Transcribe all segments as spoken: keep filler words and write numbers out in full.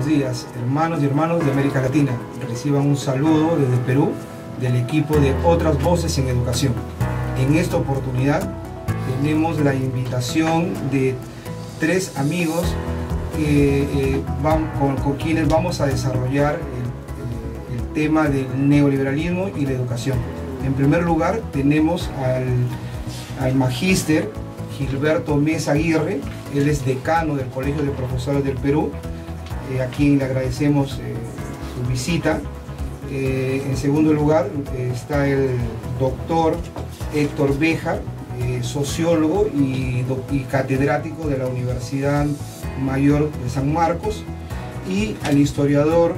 buenos días, hermanos y hermanas de América Latina. Reciban un saludo desde Perú del equipo de Otras Voces en Educación. En esta oportunidad tenemos la invitación de tres amigos que, eh, van, con, con quienes vamos a desarrollar el, el, el tema del neoliberalismo y la educación. En primer lugar tenemos al, al magíster Gilberto Mesa Aguirre. Él es decano del Colegio de Profesores del Perú, eh, a quien le agradecemos eh, su visita. Eh, en segundo lugar eh, está el doctor Héctor Béjar, eh, sociólogo y, y catedrático de la Universidad Mayor de San Marcos, y al historiador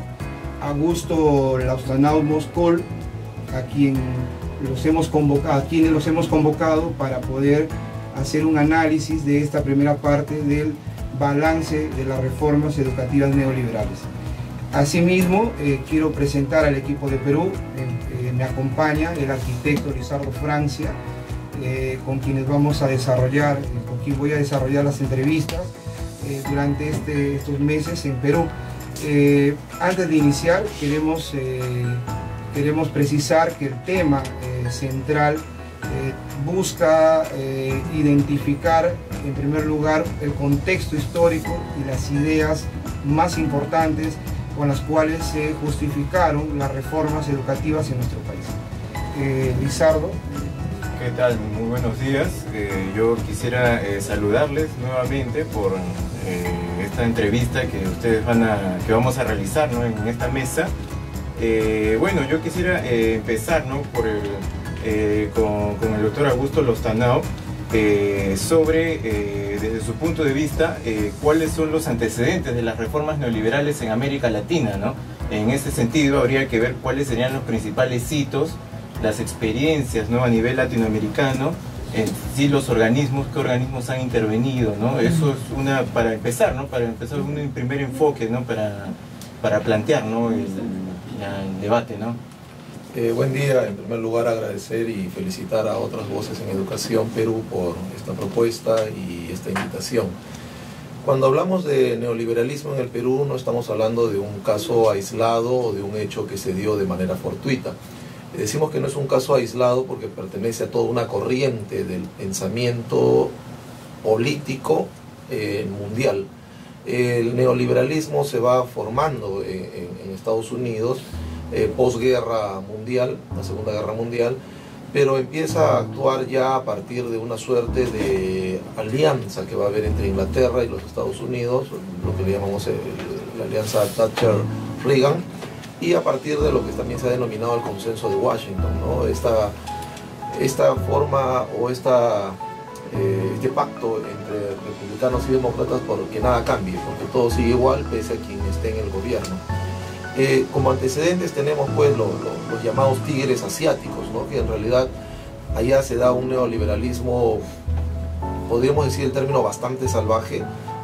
Augusto Laustanau Moscol, a quien los hemos convocado, a quienes los hemos convocado para poder hacer un análisis de esta primera parte del balance de las reformas educativas neoliberales. Asimismo, eh, quiero presentar al equipo de Perú. Eh, eh, me acompaña el arquitecto Lizardo Francia, eh, con quienes vamos a desarrollar, eh, con quien voy a desarrollar las entrevistas eh, durante este, estos meses en Perú. Eh, antes de iniciar, queremos, eh, queremos precisar que el tema eh, central Eh, busca eh, identificar en primer lugar el contexto histórico y las ideas más importantes con las cuales se justificaron las reformas educativas en nuestro país. Eh, Lizardo. ¿Qué tal? Muy buenos días. Eh, yo quisiera eh, saludarles nuevamente por eh, esta entrevista que ustedes van a, que vamos a realizar, ¿no?, en esta mesa. Eh, bueno, yo quisiera eh, empezar, ¿no?, por el Eh, con, con el doctor Augusto Laustanau eh, sobre, eh, desde su punto de vista, eh, cuáles son los antecedentes de las reformas neoliberales en América Latina, ¿no? En ese sentido, habría que ver cuáles serían los principales hitos, las experiencias, ¿no?, a nivel latinoamericano, en sí los organismos, qué organismos han intervenido, ¿no? Eso es una, para empezar, ¿no?, para empezar un primer enfoque, ¿no?, para, para plantear, ¿no?, el, el debate, ¿no? Eh, buen día. En primer lugar, agradecer y felicitar a Otras Voces en Educación Perú por esta propuesta y esta invitación. Cuando hablamos de neoliberalismo en el Perú, no estamos hablando de un caso aislado o de un hecho que se dio de manera fortuita. Decimos que no es un caso aislado porque pertenece a toda una corriente del pensamiento político eh, mundial. El neoliberalismo se va formando en, en, en Estados Unidos Eh, posguerra mundial, la Segunda Guerra Mundial, pero empieza a actuar ya a partir de una suerte de alianza que va a haber entre Inglaterra y los Estados Unidos, lo que le llamamos el, la alianza Thatcher-Reagan, y a partir de lo que también se ha denominado el consenso de Washington, ¿no? Esta, esta forma o esta, eh, este pacto entre republicanos y demócratas por que nada cambie, porque todo sigue igual pese a quien esté en el gobierno. Eh, como antecedentes tenemos pues lo, lo, los llamados tigres asiáticos, ¿no?, que en realidad allá se da un neoliberalismo, podríamos decir el término, bastante salvaje,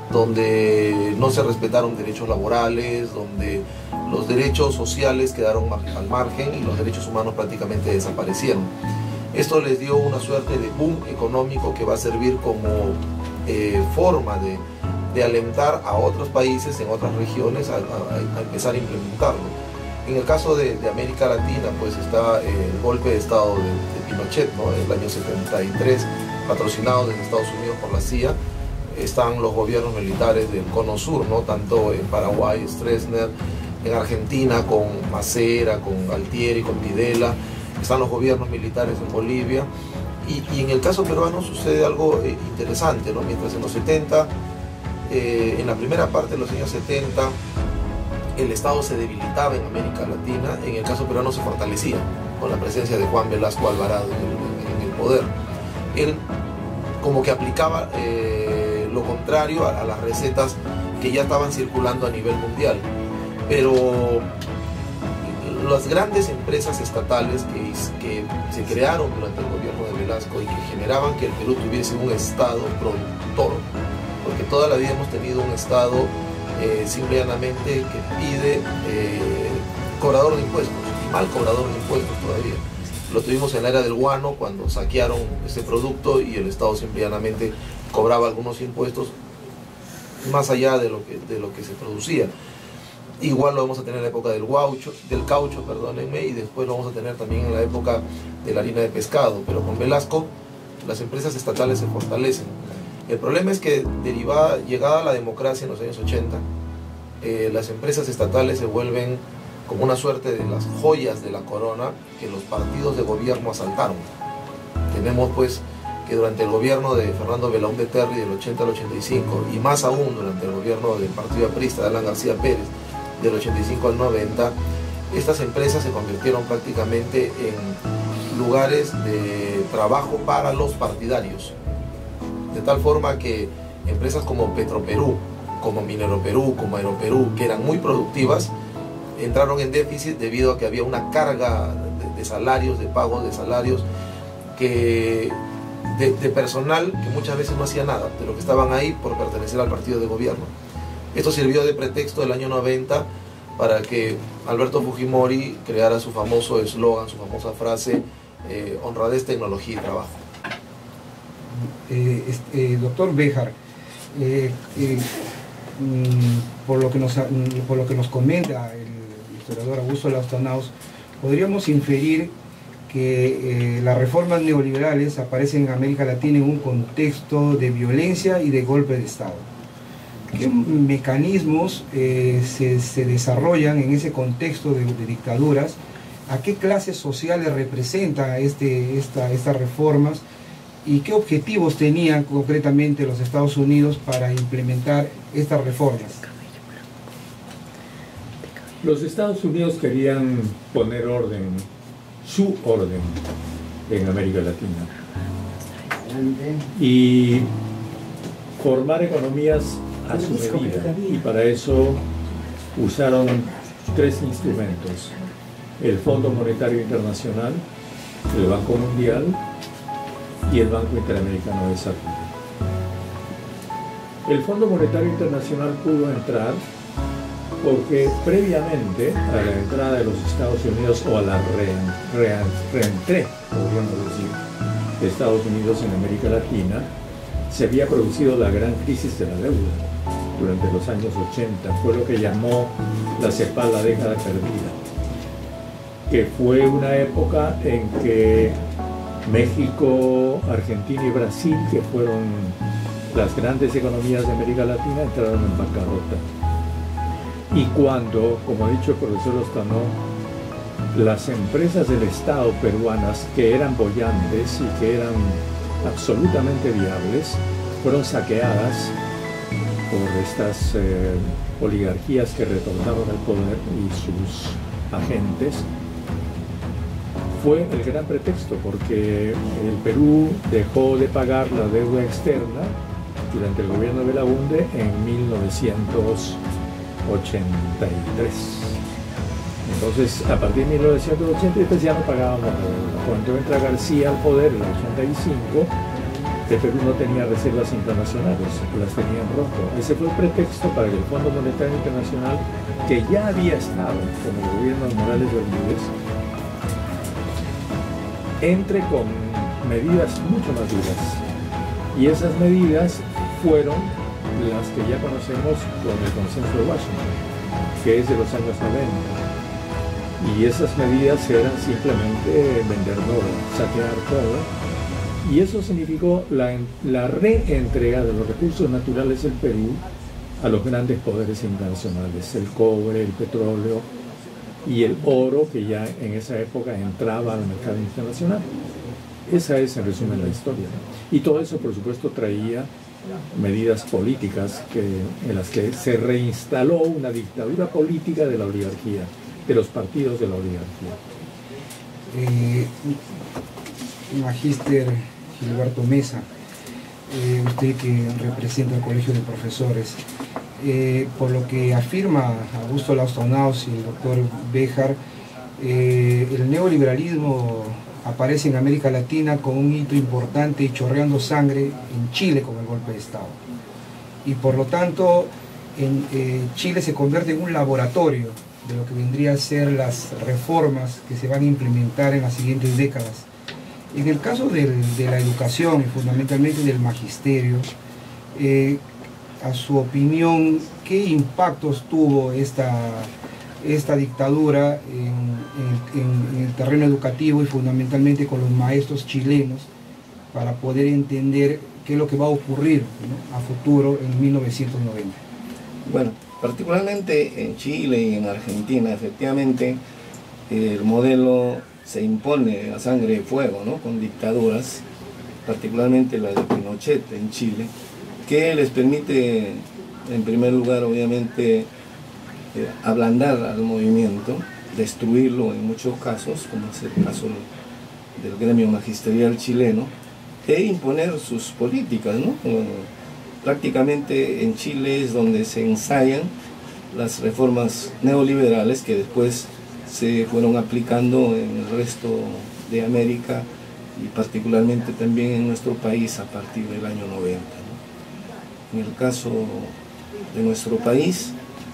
donde no se respetaron derechos laborales, donde los derechos sociales quedaron al margen y los derechos humanos prácticamente desaparecieron. Esto les dio una suerte de boom económico que va a servir como eh, forma de de alentar a otros países en otras regiones a, a, a empezar a implementarlo. En el caso de, de América Latina, pues está el golpe de Estado de, de Pinochet, ¿no?, en el año setenta y tres, patrocinado desde Estados Unidos por la C I A. Están los gobiernos militares del Cono Sur, ¿no?, tanto en Paraguay, Stroessner, en Argentina con Macera, con Galtieri, con Videla. Están los gobiernos militares en Bolivia. Y, y en el caso peruano sucede algo eh, interesante, ¿no? Mientras en los setenta, Eh, en la primera parte de los años setenta, el Estado se debilitaba en América Latina, en el caso peruano se fortalecía con la presencia de Juan Velasco Alvarado en el, en el poder. Él como que aplicaba eh, lo contrario a, a las recetas que ya estaban circulando a nivel mundial, pero las grandes empresas estatales que, que se crearon durante el gobierno de Velasco y que generaban que el Perú tuviese un Estado productor, porque toda la vida hemos tenido un Estado eh, simplemente que pide eh, cobrador de impuestos, y mal cobrador de impuestos todavía. Lo tuvimos en la era del guano, cuando saquearon ese producto y el Estado simplemente cobraba algunos impuestos más allá de lo que, de lo que se producía. igual lo vamos a tener en la época del, guaucho, del caucho, perdónenme, y después lo vamos a tener también en la época de la harina de pescado, pero con Velasco las empresas estatales se fortalecen. El problema es que derivada, llegada a la democracia en los años ochenta, eh, las empresas estatales se vuelven como una suerte de las joyas de la corona que los partidos de gobierno asaltaron. Tenemos pues que durante el gobierno de Fernando Belaúnde Terry del ochenta al ochenta y cinco, y más aún durante el gobierno del partido aprista de Alan García Pérez del ochenta y cinco al noventa, estas empresas se convirtieron prácticamente en lugares de trabajo para los partidarios, de tal forma que empresas como Petroperú, como Minero Perú, como Aeroperú, que eran muy productivas, entraron en déficit debido a que había una carga de, de salarios, de pagos de salarios, que, de, de personal que muchas veces no hacía nada, de lo que estaban ahí por pertenecer al partido de gobierno. Esto sirvió de pretexto del año noventa para que Alberto Fujimori creara su famoso eslogan, su famosa frase, eh, honradez, tecnología y trabajo. Eh, este, doctor Béjar, eh, eh, mm, por, lo que nos, por lo que nos comenta el historiador Augusto Lastanaus, podríamos inferir que eh, las reformas neoliberales aparecen en América Latina en un contexto de violencia y de golpe de Estado. ¿Qué mecanismos eh, se, se desarrollan en ese contexto de, de dictaduras? ¿A qué clases sociales representan este, esta, estas reformas? ¿Y qué objetivos tenían concretamente los Estados Unidos para implementar estas reformas? Los Estados Unidos querían poner orden, su orden, en América Latina y formar economías a su medida, y para eso usaron tres instrumentos: el Fondo Monetario Internacional, el Banco Mundial y el Banco Interamericano de Desarrollo. El Fondo Monetario Internacional pudo entrar porque previamente a la entrada de los Estados Unidos, o a la re, re, reentré, podríamos decir, de Estados Unidos en América Latina, se había producido la gran crisis de la deuda durante los años ochenta. Fue lo que llamó la CEPAL la década perdida, que fue una época en que México, Argentina y Brasil, que fueron las grandes economías de América Latina, entraron en bancarrota. Y cuando, como ha dicho el profesor Ostanó, las empresas del Estado peruanas, que eran bollantes y que eran absolutamente viables, fueron saqueadas por estas eh, oligarquías que retornaron al poder y sus agentes, fue el gran pretexto, porque el Perú dejó de pagar la deuda externa durante el gobierno de Belaúnde en mil novecientos ochenta y tres. Entonces, a partir de mil novecientos ochenta y tres ya no pagábamos la deuda. Cuando entra García al poder en el ochenta y cinco, el Perú no tenía reservas internacionales, las tenía en rojo. Ese fue el pretexto para que el Fondo Monetario Internacional, que ya había estado con el gobierno de Morales Bermúdez, entre con medidas mucho más duras. Y esas medidas fueron las que ya conocemos con el Consenso de Washington, que es de los años noventa. Y esas medidas eran simplemente vender todo, saquear todo. Y eso significó la, la reentrega de los recursos naturales del Perú a los grandes poderes internacionales, el cobre, el petróleo y el oro, que ya en esa época entraba al mercado internacional. Esa es, en resumen, la historia. Y todo eso, por supuesto, traía medidas políticas que, en las que se reinstaló una dictadura política de la oligarquía, de los partidos de la oligarquía. Eh, Magíster Gilberto Mesa, eh, usted que representa el Colegio de Profesores, eh, por lo que afirma Augusto Lastanaus y el doctor Béjar, eh, el neoliberalismo aparece en América Latina con un hito importante y chorreando sangre en Chile con el golpe de Estado. Y por lo tanto, en, eh, Chile se convierte en un laboratorio de lo que vendría a ser las reformas que se van a implementar en las siguientes décadas. En el caso del, de la educación y fundamentalmente del magisterio, eh, a su opinión, qué impactos tuvo esta, esta dictadura en, en, en el terreno educativo y fundamentalmente con los maestros chilenos para poder entender qué es lo que va a ocurrir, ¿no?, a futuro en mil novecientos noventa. Bueno, particularmente en Chile y en Argentina, efectivamente, el modelo se impone a sangre y fuego, ¿no?, con dictaduras, particularmente la de Pinochet en Chile, que les permite, en primer lugar, obviamente, eh, ablandar al movimiento, destruirlo en muchos casos, como es el caso del gremio magisterial chileno, e imponer sus políticas, ¿no? Prácticamente en Chile es donde se ensayan las reformas neoliberales que después se fueron aplicando en el resto de América y particularmente también en nuestro país a partir del año noventa, ¿no? En el caso de nuestro país,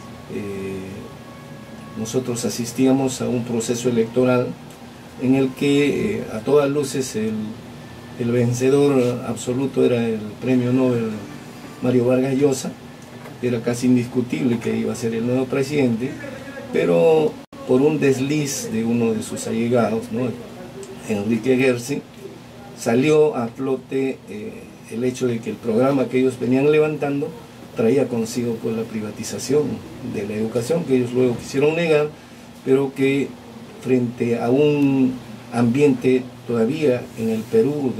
eh, nosotros asistíamos a un proceso electoral en el que eh, a todas luces el, el vencedor absoluto era el premio Nobel Mario Vargas Llosa. Era casi indiscutible que iba a ser el nuevo presidente, pero por un desliz de uno de sus allegados, ¿no?, Enrique Gersi, salió a flote eh, el hecho de que el programa que ellos venían levantando traía consigo pues, la privatización de la educación, que ellos luego quisieron negar, pero que frente a un ambiente todavía en el Perú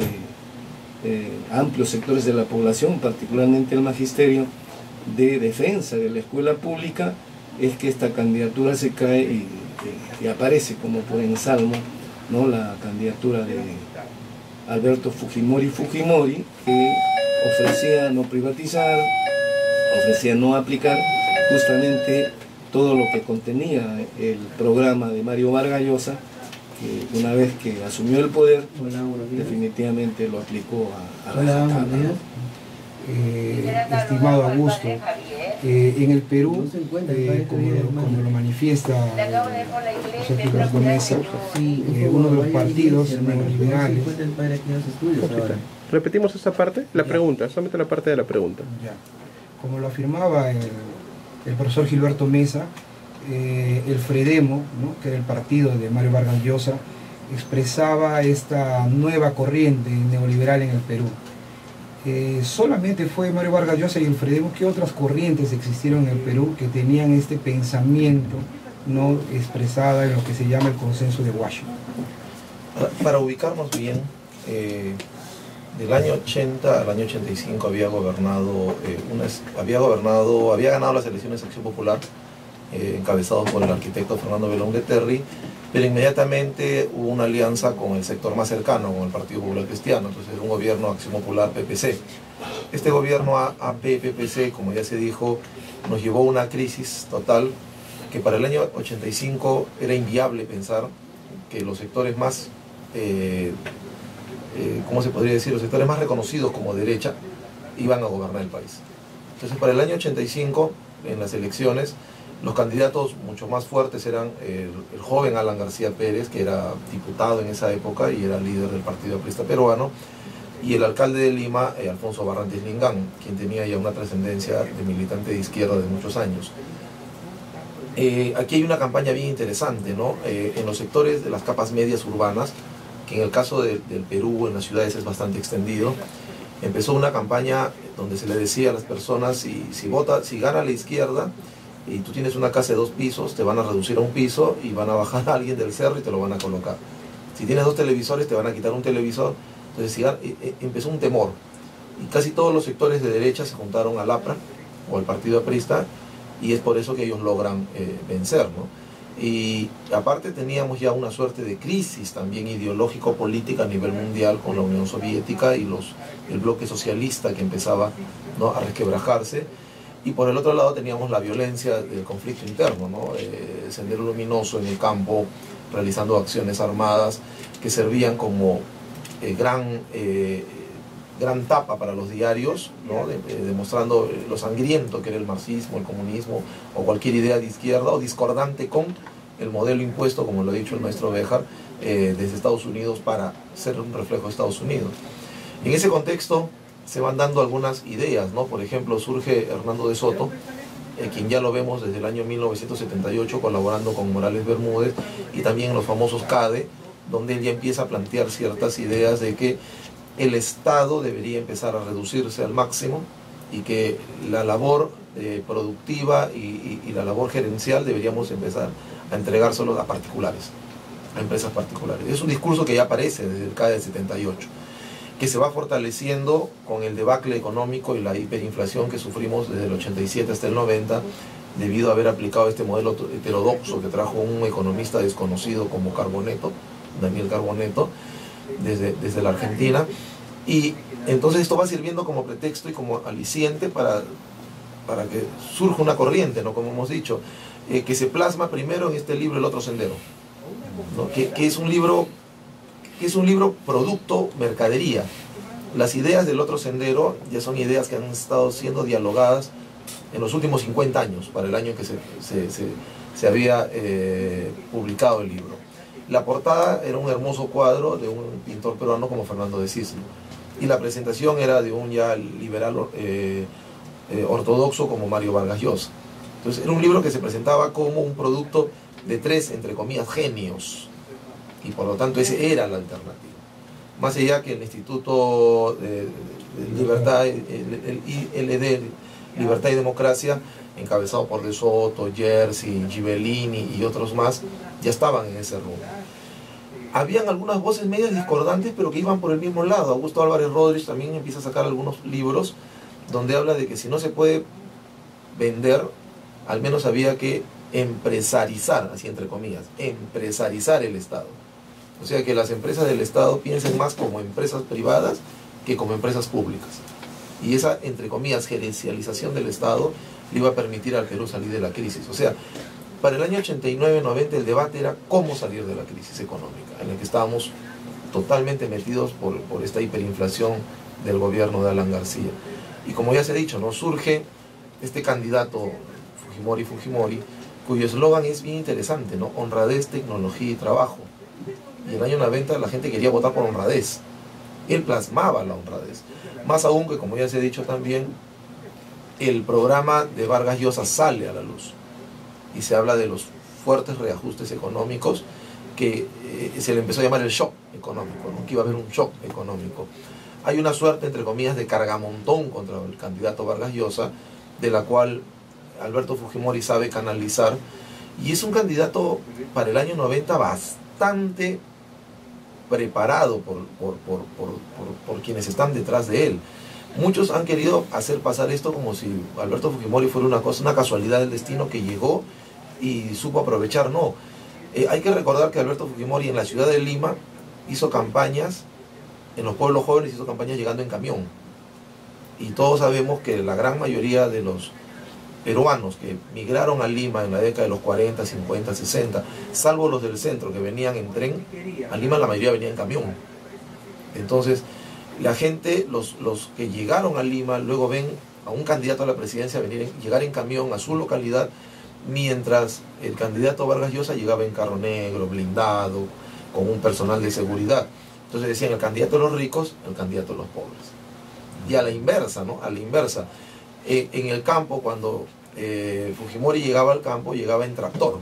de eh, amplios sectores de la población, particularmente el magisterio, de defensa de la escuela pública, es que esta candidatura se cae y, y, y aparece como por ensalmo, ¿no?, la candidatura de Alberto Fujimori Fujimori, que ofrecía no privatizar, ofrecía no aplicar justamente todo lo que contenía el programa de Mario Vargas Llosa, que una vez que asumió el poder, definitivamente lo aplicó a, a la Hola, eh, estimado Augusto, eh, en el Perú, eh, como, lo, como lo manifiesta José Gilberto Mesa, eh, uno de los partidos neoliberales. Repetimos esa parte, la pregunta, solamente la parte de la pregunta. Ya. Como lo afirmaba el, el profesor Gilberto Mesa, eh, el Fredemo, ¿no?, que era el partido de Mario Vargas Llosa, expresaba esta nueva corriente neoliberal en el Perú. Eh, solamente fue Mario Vargas Llosa y el Fredemo. ¿Qué otras corrientes existieron en el Perú que tenían este pensamiento no expresada en lo que se llama el consenso de Washington? Para, para ubicarnos bien, eh, del año ochenta al año ochenta y cinco había gobernado, eh, una, había gobernado, había ganado las elecciones de Acción Popular, eh, encabezado por el arquitecto Fernando Belón de Terry, pero inmediatamente hubo una alianza con el sector más cercano, con el Partido Popular Cristiano. Entonces era un gobierno Acción Popular P P C. Este gobierno A P P P C, como ya se dijo, nos llevó a una crisis total que para el año ochenta y cinco era inviable pensar que los sectores más, eh, eh, ¿cómo se podría decir? Los sectores más reconocidos como derecha iban a gobernar el país. Entonces para el año ochenta y cinco, en las elecciones, los candidatos mucho más fuertes eran el, el joven Alan García Pérez, que era diputado en esa época y era líder del Partido Aprista Peruano, y el alcalde de Lima, eh, Alfonso Barrantes Lingán, quien tenía ya una trascendencia de militante de izquierda de muchos años. Eh, aquí hay una campaña bien interesante, ¿no? Eh, en los sectores de las capas medias urbanas, que en el caso de, del Perú, en las ciudades es bastante extendido, empezó una campaña donde se le decía a las personas, si, si, vota, si gana la izquierda, y tú tienes una casa de dos pisos, te van a reducir a un piso y van a bajar a alguien del cerro y te lo van a colocar. Si tienes dos televisores, te van a quitar un televisor. Entonces si, eh, empezó un temor. Y casi todos los sectores de derecha se juntaron al APRA, o al Partido Aprista, y es por eso que ellos logran eh, vencer, ¿no? Y aparte teníamos ya una suerte de crisis también ideológico-política a nivel mundial con la Unión Soviética y los, el bloque socialista que empezaba, ¿no?, a resquebrajarse. Y por el otro lado teníamos la violencia del conflicto interno, ¿no? Eh, Sendero Luminoso en el campo, realizando acciones armadas que servían como eh, gran, eh, gran tapa para los diarios, ¿no?, de, eh, demostrando lo sangriento que era el marxismo, el comunismo o cualquier idea de izquierda, o discordante con el modelo impuesto, como lo ha dicho el maestro Béjar, eh, desde Estados Unidos para ser un reflejo de Estados Unidos. En ese contexto se van dando algunas ideas, ¿no? Por ejemplo, surge Hernando de Soto eh, quien ya lo vemos desde el año mil novecientos setenta y ocho colaborando con Morales Bermúdez, y también en los famosos CADE, donde él ya empieza a plantear ciertas ideas de que el Estado debería empezar a reducirse al máximo y que la labor eh, productiva y, y, y la labor gerencial deberíamos empezar a entregárselo a particulares, a empresas particulares. Es un discurso que ya aparece desde el CADE del setenta y ocho, que se va fortaleciendo con el debacle económico y la hiperinflación que sufrimos desde el ochenta y siete hasta el noventa, debido a haber aplicado este modelo heterodoxo que trajo un economista desconocido como Carboneto, Daniel Carboneto, desde, desde la Argentina. Y entonces esto va sirviendo como pretexto y como aliciente para, para que surja una corriente, ¿no? Como hemos dicho, eh, que se plasma primero en este libro El Otro Sendero, ¿no? que, que es un libro que es un libro producto mercadería. Las ideas del Otro Sendero ya son ideas que han estado siendo dialogadas en los últimos cincuenta años, para el año en que se, se, se, se había eh, publicado el libro. La portada era un hermoso cuadro de un pintor peruano como Fernando de Cisne, y la presentación era de un ya liberal eh, eh, ortodoxo como Mario Vargas Llosa. Entonces era un libro que se presentaba como un producto de tres, entre comillas, genios, y por lo tanto ese era la alternativa. Más allá que el Instituto de, de Libertad, el, el, el I L D, Libertad y Democracia, encabezado por De Soto, Jersey, Ghibellini y otros más, ya estaban en ese rumbo. Habían algunas voces medias discordantes, pero que iban por el mismo lado. Augusto Álvarez Rodríguez también empieza a sacar algunos libros donde habla de que si no se puede vender, al menos había que empresarizar, así entre comillas, empresarizar el Estado. O sea, que las empresas del Estado piensen más como empresas privadas que como empresas públicas. Y esa, entre comillas, gerencialización del Estado le iba a permitir al Perú salir de la crisis. O sea, para el año ochenta y nueve noventa el debate era cómo salir de la crisis económica, en la que estábamos totalmente metidos por, por esta hiperinflación del gobierno de Alan García. Y como ya se ha dicho, ¿no? Surge este candidato Fujimori Fujimori, cuyo eslogan es bien interesante, ¿no? Honradez, tecnología y trabajo. Y en el año noventa la gente quería votar por honradez. Él plasmaba la honradez. Más aún que, como ya se ha dicho también, el programa de Vargas Llosa sale a la luz. Y se habla de los fuertes reajustes económicos que eh, se le empezó a llamar el shock económico, ¿no? Que iba a haber un shock económico. Hay una suerte, entre comillas, de cargamontón contra el candidato Vargas Llosa, de la cual Alberto Fujimori sabe canalizar. Y es un candidato para el año noventa bastante preparado por, por, por, por, por, por quienes están detrás de él. Muchos han querido hacer pasar esto como si Alberto Fujimori fuera una cosa, una casualidad del destino que llegó y supo aprovechar. No, eh, hay que recordar que Alberto Fujimori en la ciudad de Lima hizo campañas, en los pueblos jóvenes hizo campañas llegando en camión. Y todos sabemos que la gran mayoría de los peruanos que migraron a Lima en la década de los cuarenta, cincuenta, sesenta, salvo los del centro que venían en tren, a Lima la mayoría venía en camión. Entonces, la gente, los, los que llegaron a Lima, luego ven a un candidato a la presidencia venir en, llegar en camión a su localidad, mientras el candidato Vargas Llosa llegaba en carro negro, blindado, con un personal de seguridad. Entonces decían, el candidato de los ricos, el candidato de los pobres. Y a la inversa, ¿no? A la inversa. Eh, en el campo, cuando eh, Fujimori llegaba al campo, llegaba en tractor.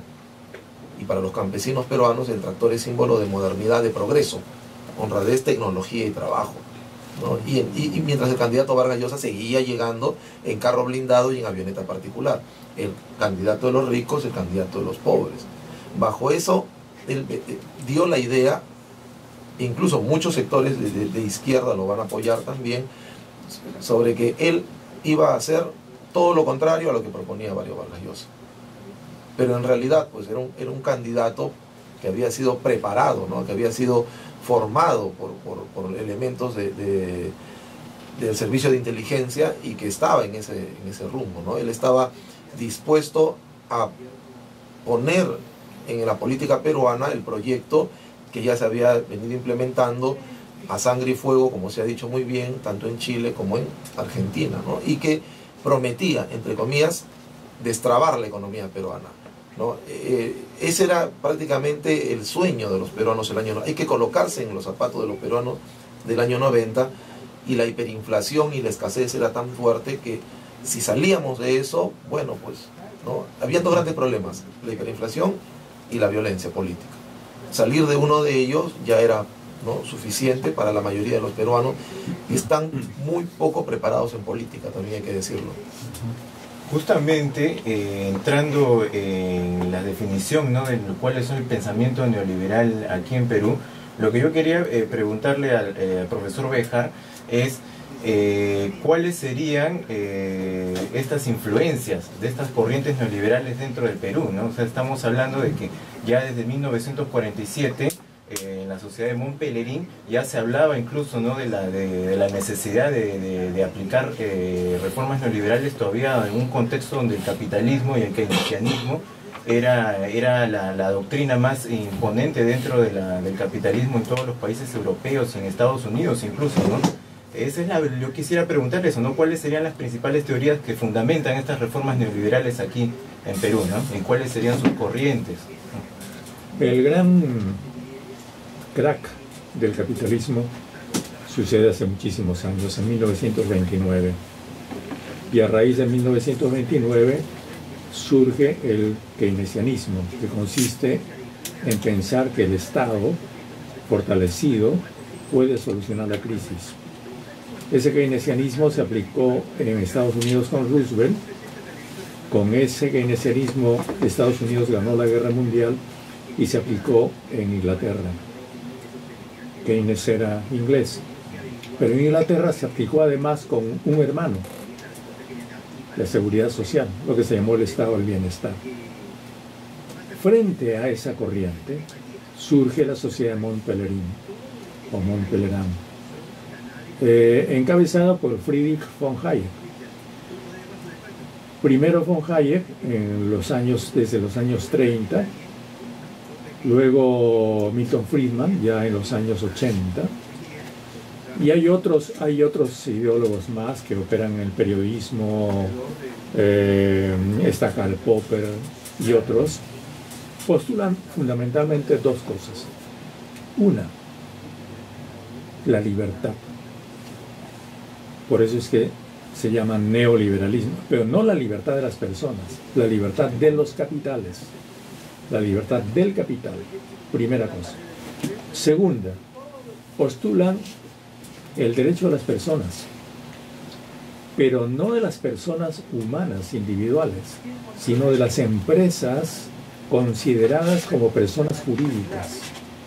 Y para los campesinos peruanos, el tractor es símbolo de modernidad, de progreso, honradez, tecnología y trabajo, ¿no? Y, y, y mientras el candidato Vargas Llosa seguía llegando en carro blindado y en avioneta particular. El candidato de los ricos, el candidato de los pobres. Bajo eso, él, eh, dio la idea, incluso muchos sectores de, de, de izquierda lo van a apoyar también, sobre que él iba a hacer todo lo contrario a lo que proponía Mario Vargas Llosa. Pero en realidad, pues era un, era un candidato que había sido preparado, ¿no? Que había sido formado por, por, por elementos de, de, del servicio de inteligencia y que estaba en ese, en ese rumbo, ¿no? Él estaba dispuesto a poner en la política peruana el proyecto que ya se había venido implementando a sangre y fuego, como se ha dicho muy bien, tanto en Chile como en Argentina, ¿no? Y que prometía, entre comillas, destrabar la economía peruana, ¿no? Eh, ese era prácticamente el sueño de los peruanos el año noventa. Hay que colocarse en los zapatos de los peruanos del año noventa, y la hiperinflación y la escasez era tan fuerte que Si salíamos de eso, bueno, pues, ¿no? Había dos grandes problemas, la hiperinflación y la violencia política. Salir de uno de ellos ya era, ¿no?, suficiente para la mayoría de los peruanos, y están muy poco preparados en política, también hay que decirlo. Justamente, eh, entrando en la definición, ¿no?, de cuál es el pensamiento neoliberal aquí en Perú, lo que yo quería eh, preguntarle al, eh, al profesor Béjar es eh, cuáles serían eh, estas influencias de estas corrientes neoliberales dentro del Perú, ¿no? O sea, estamos hablando de que ya desde mil novecientos cuarenta y siete eh, en la sociedad de Montpellerín ya se hablaba incluso, ¿no?, de la, de, de la necesidad de, de, de aplicar eh, reformas neoliberales todavía en un contexto donde el capitalismo y el keynesianismo era, era la, la doctrina más imponente dentro de la, del capitalismo en todos los países europeos y en Estados Unidos incluso, ¿no? Esa es la, yo quisiera preguntarle eso, ¿no? ¿Cuáles serían las principales teorías que fundamentan estas reformas neoliberales aquí en Perú, ¿no? ¿Y cuáles serían sus corrientes? El gran crack del capitalismo sucede hace muchísimos años, en mil novecientos veintinueve. Y a raíz de mil novecientos veintinueve surge el keynesianismo, que consiste en pensar que el Estado fortalecido puede solucionar la crisis. Ese keynesianismo se aplicó en Estados Unidos con Roosevelt. Con ese keynesianismo Estados Unidos ganó la guerra mundial y se aplicó en Inglaterra. Keynes era inglés, pero en Inglaterra se aplicó además con un hermano, la seguridad social, lo que se llamó el estado del bienestar. Frente a esa corriente surge la sociedad de Montpellerín, o Montpellerin, eh, encabezada por Friedrich von Hayek. Primero von Hayek en los años, desde los años treinta, luego Milton Friedman ya en los años ochenta, y hay otros, hay otros ideólogos más que operan en el periodismo, eh, está Karl Popper y otros, postulan fundamentalmente dos cosas. Una, la libertad. Por eso es que se llama neoliberalismo, pero no la libertad de las personas, la libertad de los capitales, la libertad del capital, primera cosa. Segunda, postulan el derecho de las personas, pero no de las personas humanas, individuales, sino de las empresas consideradas como personas jurídicas.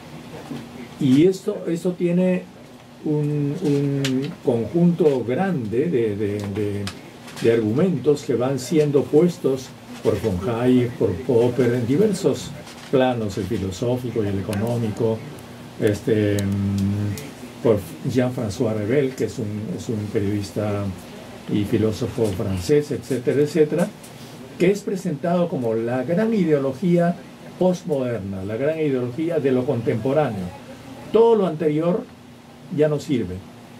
Y esto, esto tiene un, un conjunto grande de, de, de, de argumentos que van siendo puestos por von Hayek, por Popper, en diversos planos, el filosófico y el económico, este, por Jean-François Revel, que es un, es un periodista y filósofo francés, etcétera, etcétera, que es presentado como la gran ideología postmoderna, la gran ideología de lo contemporáneo. Todo lo anterior ya no sirve.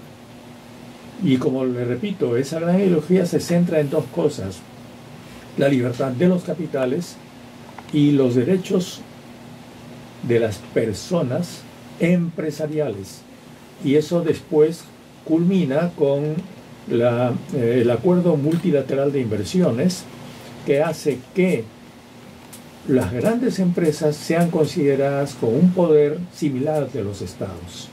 Y como le repito, esa gran ideología se centra en dos cosas: la libertad de los capitales y los derechos de las personas empresariales. Y eso después culmina con la, eh, el acuerdo multilateral de inversiones, que hace que las grandes empresas sean consideradas con un poder similar al de los estados.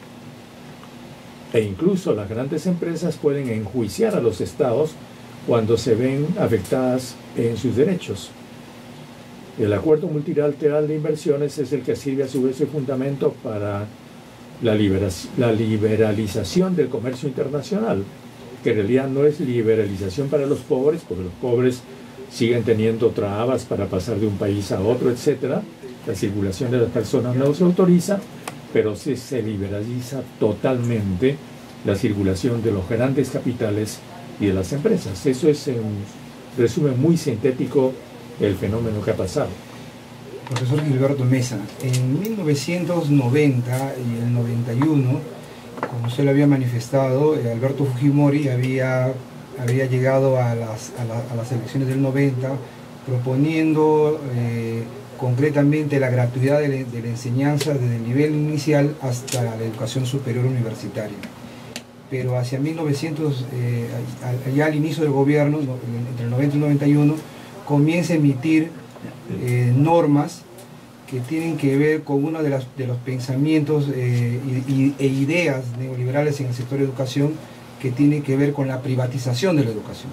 E incluso las grandes empresas pueden enjuiciar a los estados cuando se ven afectadas en sus derechos. El acuerdo multilateral de inversiones es el que sirve a su vez de fundamento para la, la liberalización del comercio internacional, que en realidad no es liberalización para los pobres, porque los pobres siguen teniendo trabas para pasar de un país a otro, etcétera. La circulación de las personas no se autoriza, pero sí se liberaliza totalmente la circulación de los grandes capitales y de las empresas. Eso es, en resumen muy sintético, el fenómeno que ha pasado. Profesor Gilberto Mesa, en mil novecientos noventa y el noventa y uno, como usted lo había manifestado, eh, Alberto Fujimori había, había llegado a las, a, la, a las elecciones del noventa proponiendo eh, concretamente la gratuidad de, de la enseñanza desde el nivel inicial hasta la educación superior universitaria. pero hacia mil novecientos, eh, ya al inicio del gobierno, entre el noventa y noventa y uno, comienza a emitir eh, normas que tienen que ver con uno de, las, de los pensamientos eh, y, e ideas neoliberales en el sector de educación, que tiene que ver con la privatización de la educación.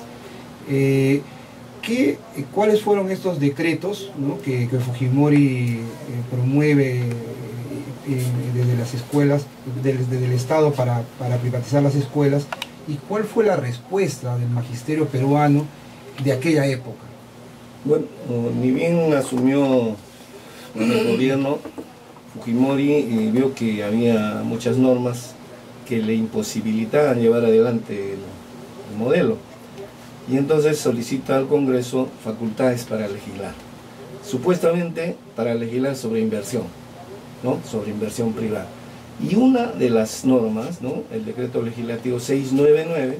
Eh, ¿qué, ¿Cuáles fueron estos decretos, ¿no? que, que Fujimori eh, promueve eh, desde las escuelas, desde, desde el Estado para, para privatizar las escuelas? ¿Y cuál fue la respuesta del magisterio peruano de aquella época? Bueno, ni bien asumió el gobierno, Fujimori eh, vio que había muchas normas que le imposibilitaban llevar adelante el, el modelo, y entonces solicita al Congreso facultades para legislar, supuestamente para legislar sobre inversión, ¿no? Sobre inversión privada. Y una de las normas, ¿no? El decreto legislativo seiscientos noventa y nueve,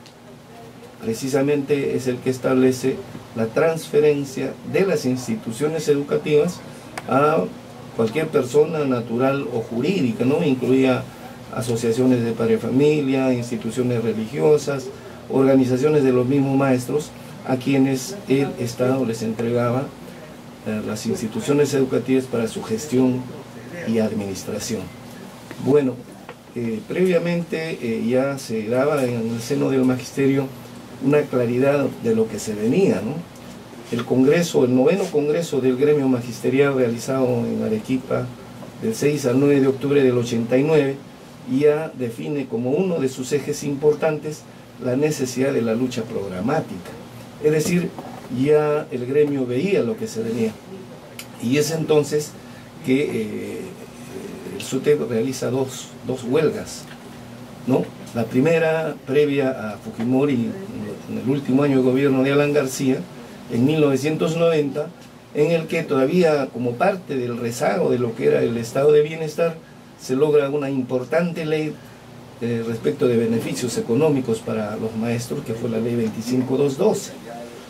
precisamente es el que establece la transferencia de las instituciones educativas a cualquier persona natural o jurídica, ¿no? Incluía asociaciones de padre familia, instituciones religiosas, organizaciones de los mismos maestros, a quienes el Estado les entregaba eh, las instituciones educativas para su gestión y administración. Bueno, eh, previamente eh, ya se daba en el seno del magisterio una claridad de lo que se venía, ¿no? El Congreso, el noveno Congreso del Gremio Magisterial, realizado en Arequipa del seis al nueve de octubre del ochenta y nueve, ya define como uno de sus ejes importantes la necesidad de la lucha programática. Es decir, ya el gremio veía lo que se venía. Y es entonces que eh, el SUTEP realiza dos, dos huelgas, ¿no? La primera, previa a Fujimori, en el último año de gobierno de Alan García, en mil novecientos noventa, en el que todavía como parte del rezago de lo que era el estado de bienestar, se logra una importante ley eh, respecto de beneficios económicos para los maestros, que fue la ley veinticinco mil doscientos doce.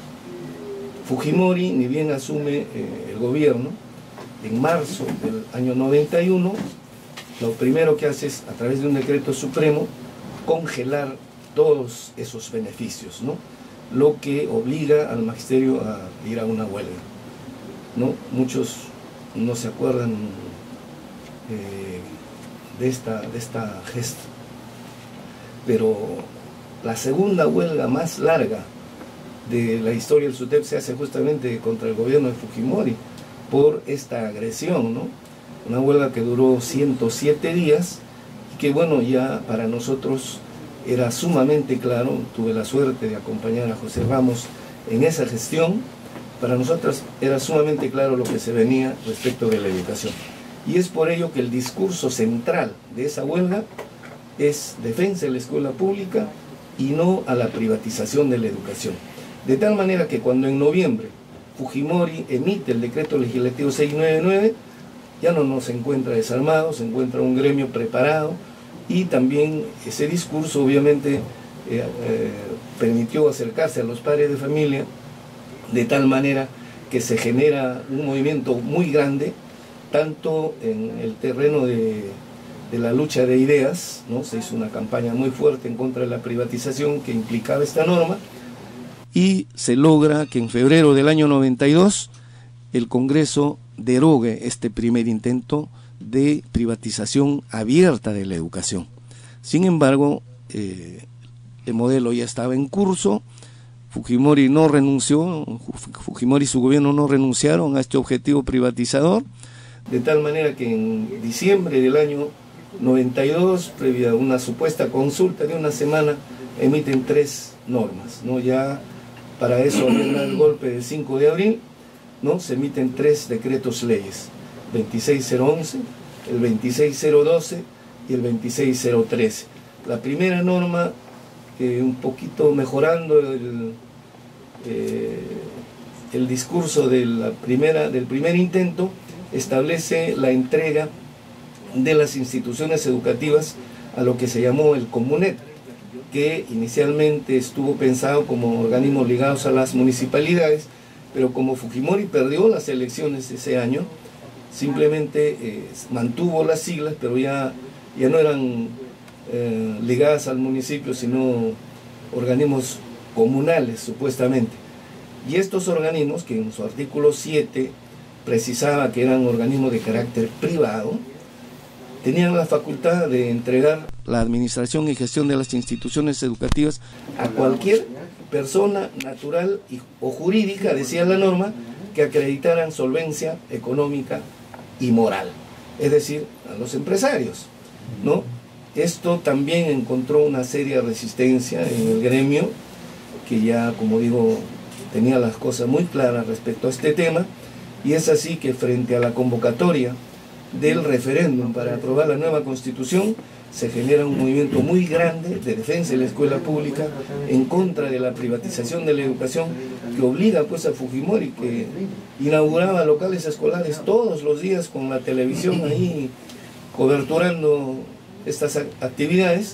Fujimori, ni bien asume eh, el gobierno, en marzo del año noventa y uno, lo primero que hace es, a través de un decreto supremo, congelar todos esos beneficios, ¿no? Lo que obliga al magisterio a ir a una huelga, ¿no? Muchos no se acuerdan eh, de, esta, de esta gesta, pero la segunda huelga más larga de la historia del SUTEP se hace justamente contra el gobierno de Fujimori por esta agresión, ¿no? Una huelga que duró ciento siete días y que, bueno, ya para nosotros era sumamente claro. Tuve la suerte de acompañar a José Ramos en esa gestión. Para nosotros era sumamente claro lo que se venía respecto de la educación. Y es por ello que el discurso central de esa huelga es defensa de la escuela pública y no a la privatización de la educación. De tal manera que cuando en noviembre Fujimori emite el decreto legislativo seiscientos noventa y nueve, ya no nos encuentra desarmados, se encuentra un gremio preparado, y también ese discurso obviamente eh, eh, permitió acercarse a los padres de familia, de tal manera que se genera un movimiento muy grande, tanto en el terreno de, de la lucha de ideas, ¿no? Se hizo una campaña muy fuerte en contra de la privatización que implicaba esta norma, y se logra que en febrero del año noventa y dos el Congreso derogue este primer intento de privatización abierta de la educación. Sin embargo, eh, el modelo ya estaba en curso. Fujimori no renunció, Fujimori y su gobierno no renunciaron a este objetivo privatizador, de tal manera que en diciembre del año noventa y dos, previa a una supuesta consulta de una semana, emiten tres normas, ¿no? Ya para eso, el golpe del cinco de abril, ¿no? Se emiten tres decretos leyes, veintiséis mil once, el veintiséis mil doce y el veintiséis mil trece. La primera norma, eh, un poquito mejorando el, eh, el discurso de la primera, del primer intento, establece la entrega de las instituciones educativas a lo que se llamó el Comunet, que inicialmente estuvo pensado como organismos ligados a las municipalidades, pero como Fujimori perdió las elecciones ese año, simplemente eh, mantuvo las siglas, pero ya, ya no eran eh, ligadas al municipio, sino organismos comunales, supuestamente. Y estos organismos, que en su artículo siete precisaba que eran organismos de carácter privado, tenían la facultad de entregar la administración y gestión de las instituciones educativas a cualquier persona natural y, o jurídica, decía la norma, que acreditaran solvencia económica y moral, es decir, a los empresarios, ¿no? Esto también encontró una seria resistencia en el gremio, que ya, como digo, tenía las cosas muy claras respecto a este tema, y es así que frente a la convocatoria del referéndum para aprobar la nueva Constitución, se genera un movimiento muy grande de defensa de la escuela pública en contra de la privatización de la educación, que obliga pues a Fujimori, que inauguraba locales escolares todos los días con la televisión ahí coberturando estas actividades,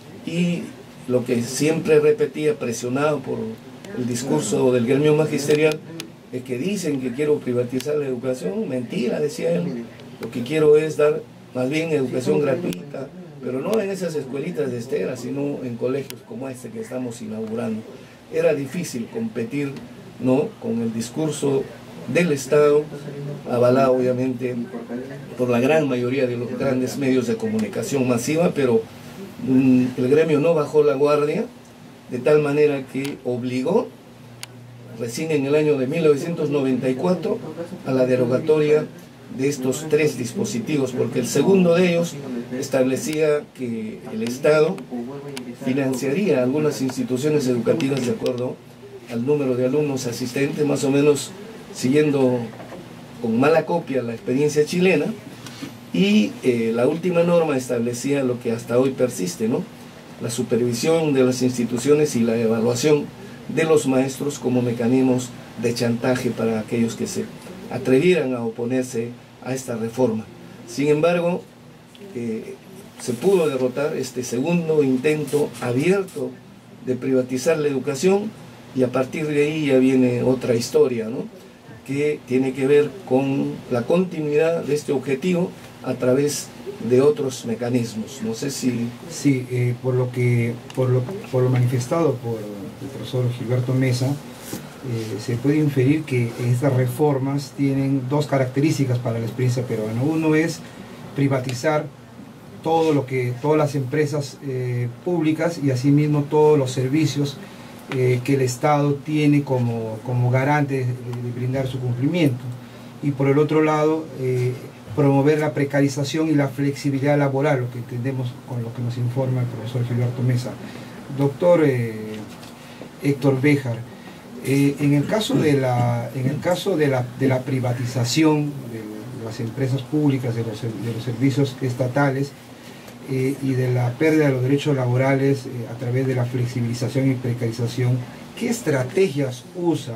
y lo que siempre repetía, presionado por el discurso del gremio magisterial, es que dicen que quiero privatizar la educación. Mentira, decía él, lo que quiero es dar más bien educación gratuita, pero no en esas escuelitas de Estera, sino en colegios como este que estamos inaugurando. Era difícil competir, ¿no?, con el discurso del Estado, avalado obviamente por la gran mayoría de los grandes medios de comunicación masiva, pero mmm, el gremio no bajó la guardia, de tal manera que obligó recién en el año de mil novecientos noventa y cuatro a la derogatoria de estos tres dispositivos, porque el segundo de ellos establecía que el Estado financiaría algunas instituciones educativas de acuerdo al número de alumnos asistentes, más o menos siguiendo con mala copia la experiencia chilena, y eh, la última norma establecía lo que hasta hoy persiste, ¿no?, la supervisión de las instituciones y la evaluación de los maestros como mecanismos de chantaje para aquellos que se atrevieran a oponerse a esta reforma. Sin embargo, eh, se pudo derrotar este segundo intento abierto de privatizar la educación, y a partir de ahí ya viene otra historia, ¿no?, que tiene que ver con la continuidad de este objetivo a través de otros mecanismos. No sé si... Sí, eh, por, lo que, por, lo, por lo manifestado por el profesor Gilberto Mesa, eh, se puede inferir que estas reformas tienen dos características para la experiencia peruana. Uno es privatizar todo lo que, todas las empresas eh, públicas y asimismo todos los servicios eh, que el Estado tiene como, como garante de, de brindar su cumplimiento. Y por el otro lado, eh, promover la precarización y la flexibilidad laboral, lo que entendemos con lo que nos informa el profesor Gilberto Mesa. Doctor eh, Héctor Béjar, eh, en el caso de la, en el caso de la, de la privatización de las empresas públicas, de los, de los servicios estatales eh, y de la pérdida de los derechos laborales eh, a través de la flexibilización y precarización, ¿qué estrategias usa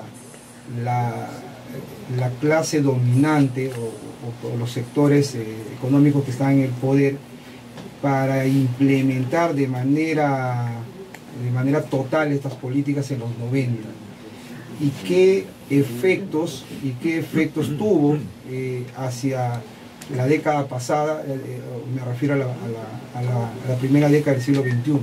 la, la clase dominante o, o, o los sectores eh, económicos que están en el poder para implementar de manera, de manera total estas políticas en los noventa? ¿Y qué efectos, y qué efectos tuvo eh, hacia la década pasada? Eh, me refiero a la, a, la, a, la, a la primera década del siglo veintiuno.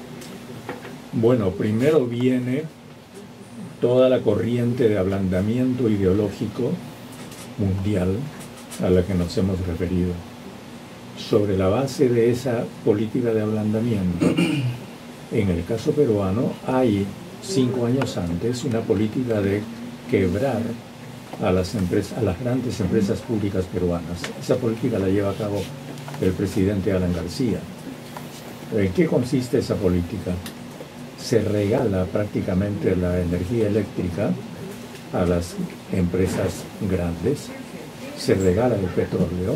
Bueno, primero viene toda la corriente de ablandamiento ideológico mundial a la que nos hemos referido. Sobre la base de esa política de ablandamiento, en el caso peruano hay cinco años antes una política de quebrar a las empresas, a las grandes empresas públicas peruanas. Esa política la lleva a cabo el presidente Alan García. ¿En qué consiste esa política? Se regala prácticamente la energía eléctrica a las empresas grandes, se regala el petróleo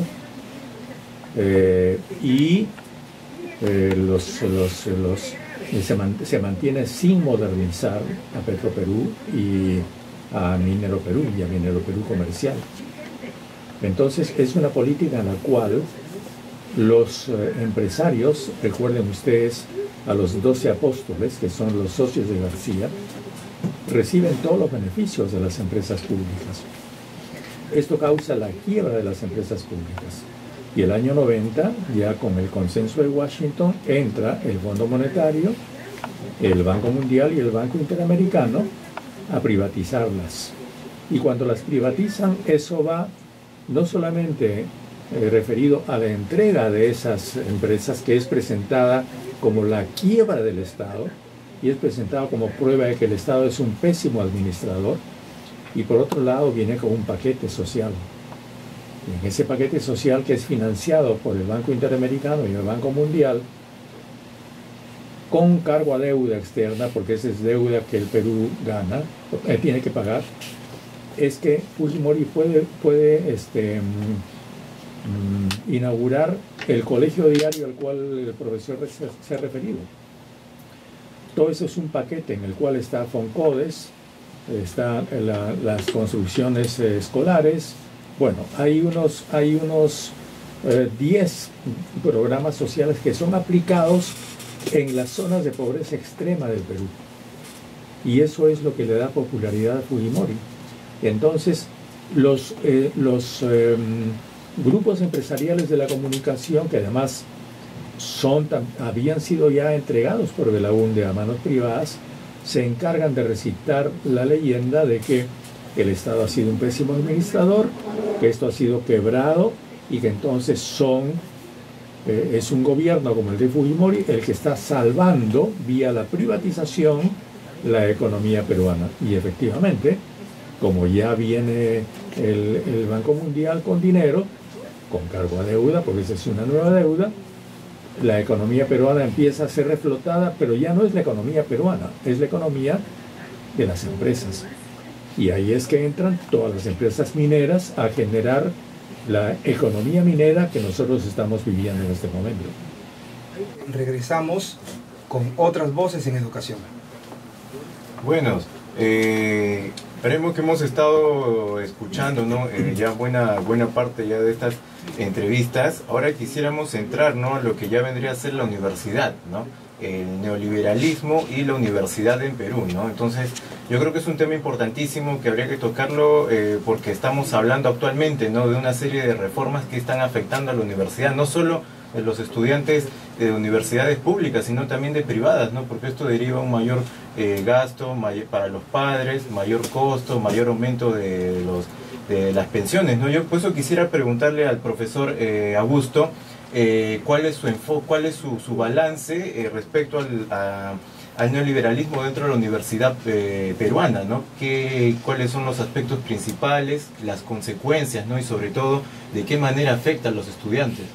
eh, y eh, los, los, los, se, man, se mantiene sin modernizar a Petroperú y a Minero Perú y a Minero Perú Comercial. Entonces es una política en la cual los eh, empresarios, recuerden ustedes a los doce apóstoles, que son los socios de García, reciben todos los beneficios de las empresas públicas. Esto causa la quiebra de las empresas públicas. Y el año noventa, ya con el consenso de Washington, entra el Fondo Monetario, el Banco Mundial y el Banco Interamericano a privatizarlas. Y cuando las privatizan, eso va no solamente eh, referido a la entrega de esas empresas, que es presentada como la quiebra del Estado, y es presentado como prueba de que el Estado es un pésimo administrador, y por otro lado viene con un paquete social. Y en ese paquete social, que es financiado por el Banco Interamericano y el Banco Mundial, con cargo a deuda externa, porque esa es deuda que el Perú gana, eh, tiene que pagar, es que Fujimori puede, puede este, mm, inaugurar el colegio diario al cual el profesor se, se ha referido. Todo eso es un paquete en el cual está Foncodes, están la, las construcciones eh, escolares. Bueno, hay unos hay unos diez eh, programas sociales que son aplicados en las zonas de pobreza extrema del Perú. Y eso es lo que le da popularidad a Fujimori. Entonces, los, eh, los eh, grupos empresariales de la comunicación, que además son, habían sido ya entregados por Belaúnde a manos privadas, se encargan de recitar la leyenda de que el Estado ha sido un pésimo administrador, que esto ha sido quebrado y que entonces son, eh, es un gobierno como el de Fujimori el que está salvando vía la privatización la economía peruana. Y efectivamente, como ya viene el, el Banco Mundial con dinero, con cargo a deuda, porque esa es una nueva deuda, la economía peruana empieza a ser reflotada, pero ya no es la economía peruana, es la economía de las empresas. Y ahí es que entran todas las empresas mineras a generar la economía minera que nosotros estamos viviendo en este momento. Regresamos con otras voces en educación. Bueno, eh, esperemos que hemos estado escuchando, ¿no? Eh, ya buena, buena parte ya de estas entrevistas. Ahora quisiéramos entrar, ¿no?, en lo que ya vendría a ser la universidad, ¿no? El neoliberalismo y la universidad en Perú, ¿no? Entonces, yo creo que es un tema importantísimo que habría que tocarlo eh, porque estamos hablando actualmente, ¿no?, de una serie de reformas que están afectando a la universidad, no solo de los estudiantes de universidades públicas, sino también de privadas, ¿no? Porque esto deriva un mayor eh, gasto may para los padres, mayor costo, mayor aumento de, los, de las pensiones, ¿no? Yo por eso quisiera preguntarle al profesor eh, Augusto eh, cuál es su enfoque, cuál es su, su balance eh, respecto al, a, al neoliberalismo dentro de la universidad eh, peruana, ¿no? ¿Qué, cuáles son los aspectos principales, las consecuencias, ¿no? Y sobre todo, ¿de qué manera afecta a los estudiantes?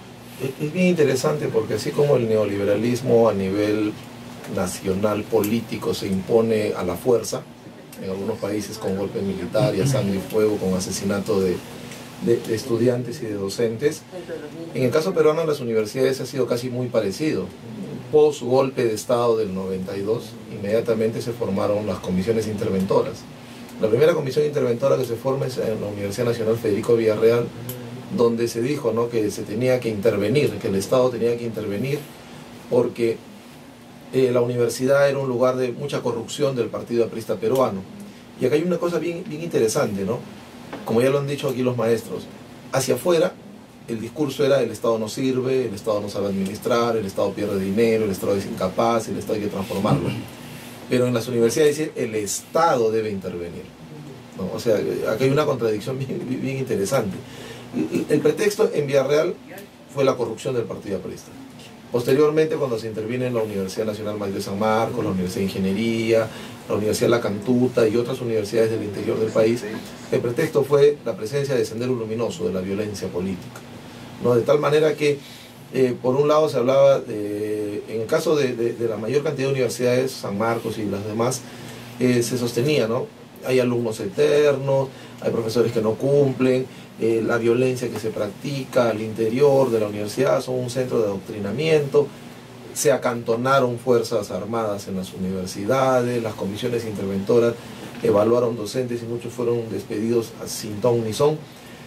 Es bien interesante porque así como el neoliberalismo a nivel nacional político se impone a la fuerza, en algunos países con golpe militar y a sangre y fuego, con asesinato de, de, de estudiantes y de docentes, en el caso peruano las universidades ha sido casi muy parecido. Post golpe de Estado del noventa y dos, inmediatamente se formaron las comisiones interventoras. La primera comisión interventora que se forma es en la Universidad Nacional Federico Villarreal, donde se dijo, ¿no?, que se tenía que intervenir, que el Estado tenía que intervenir porque eh, la universidad era un lugar de mucha corrupción del Partido Aprista peruano. Y acá hay una cosa bien, bien interesante, ¿no? Como ya lo han dicho aquí los maestros, hacia afuera el discurso era: el Estado no sirve, el Estado no sabe administrar, el Estado pierde dinero, el Estado es incapaz, el Estado hay que transformarlo. Pero en las universidades dice: el Estado debe intervenir, ¿no? O sea, acá hay una contradicción bien, bien interesante. El pretexto en Villarreal fue la corrupción del Partido Aprista. Posteriormente, cuando se interviene en la Universidad Nacional Mayor de San Marcos, la Universidad de Ingeniería, la Universidad La Cantuta y otras universidades del interior del país, el pretexto fue la presencia de Sendero Luminoso, de la violencia política, ¿no? De tal manera que, eh, por un lado se hablaba, de, en el caso de, de, de la mayor cantidad de universidades, San Marcos y las demás, eh, se sostenía, ¿no? Hay alumnos eternos, hay profesores que no cumplen, eh, la violencia que se practica al interior de la universidad son un centro de adoctrinamiento, se acantonaron fuerzas armadas en las universidades, las comisiones interventoras evaluaron docentes y muchos fueron despedidos sin ton ni son.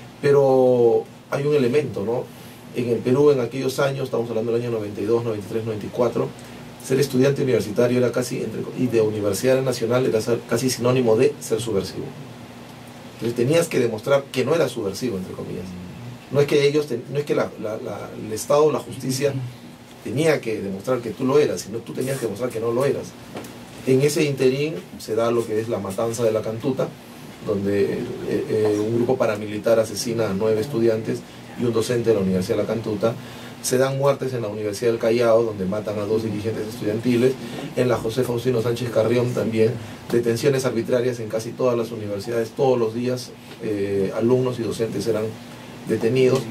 Pero hay un elemento, ¿no? En el Perú en aquellos años, estamos hablando del año noventa y dos, noventa y tres, noventa y cuatro, ser estudiante universitario era casi, entre, y de universidad nacional era ser, casi sinónimo de ser subversivo. Entonces tenías que demostrar que no era subversivo, entre comillas. No es que ellos, te, no es que la, la, la, el Estado o la justicia tenía que demostrar que tú lo eras, sino tú tenías que demostrar que no lo eras. En ese interín se da lo que es la matanza de la Cantuta, donde eh, eh, un grupo paramilitar asesina a nueve estudiantes y un docente de la Universidad de la Cantuta. Se dan muertes en la Universidad del Callao, donde matan a dos dirigentes estudiantiles. En la José Faustino Sánchez Carrión también. Detenciones arbitrarias en casi todas las universidades. Todos los días eh, alumnos y docentes eran detenidos.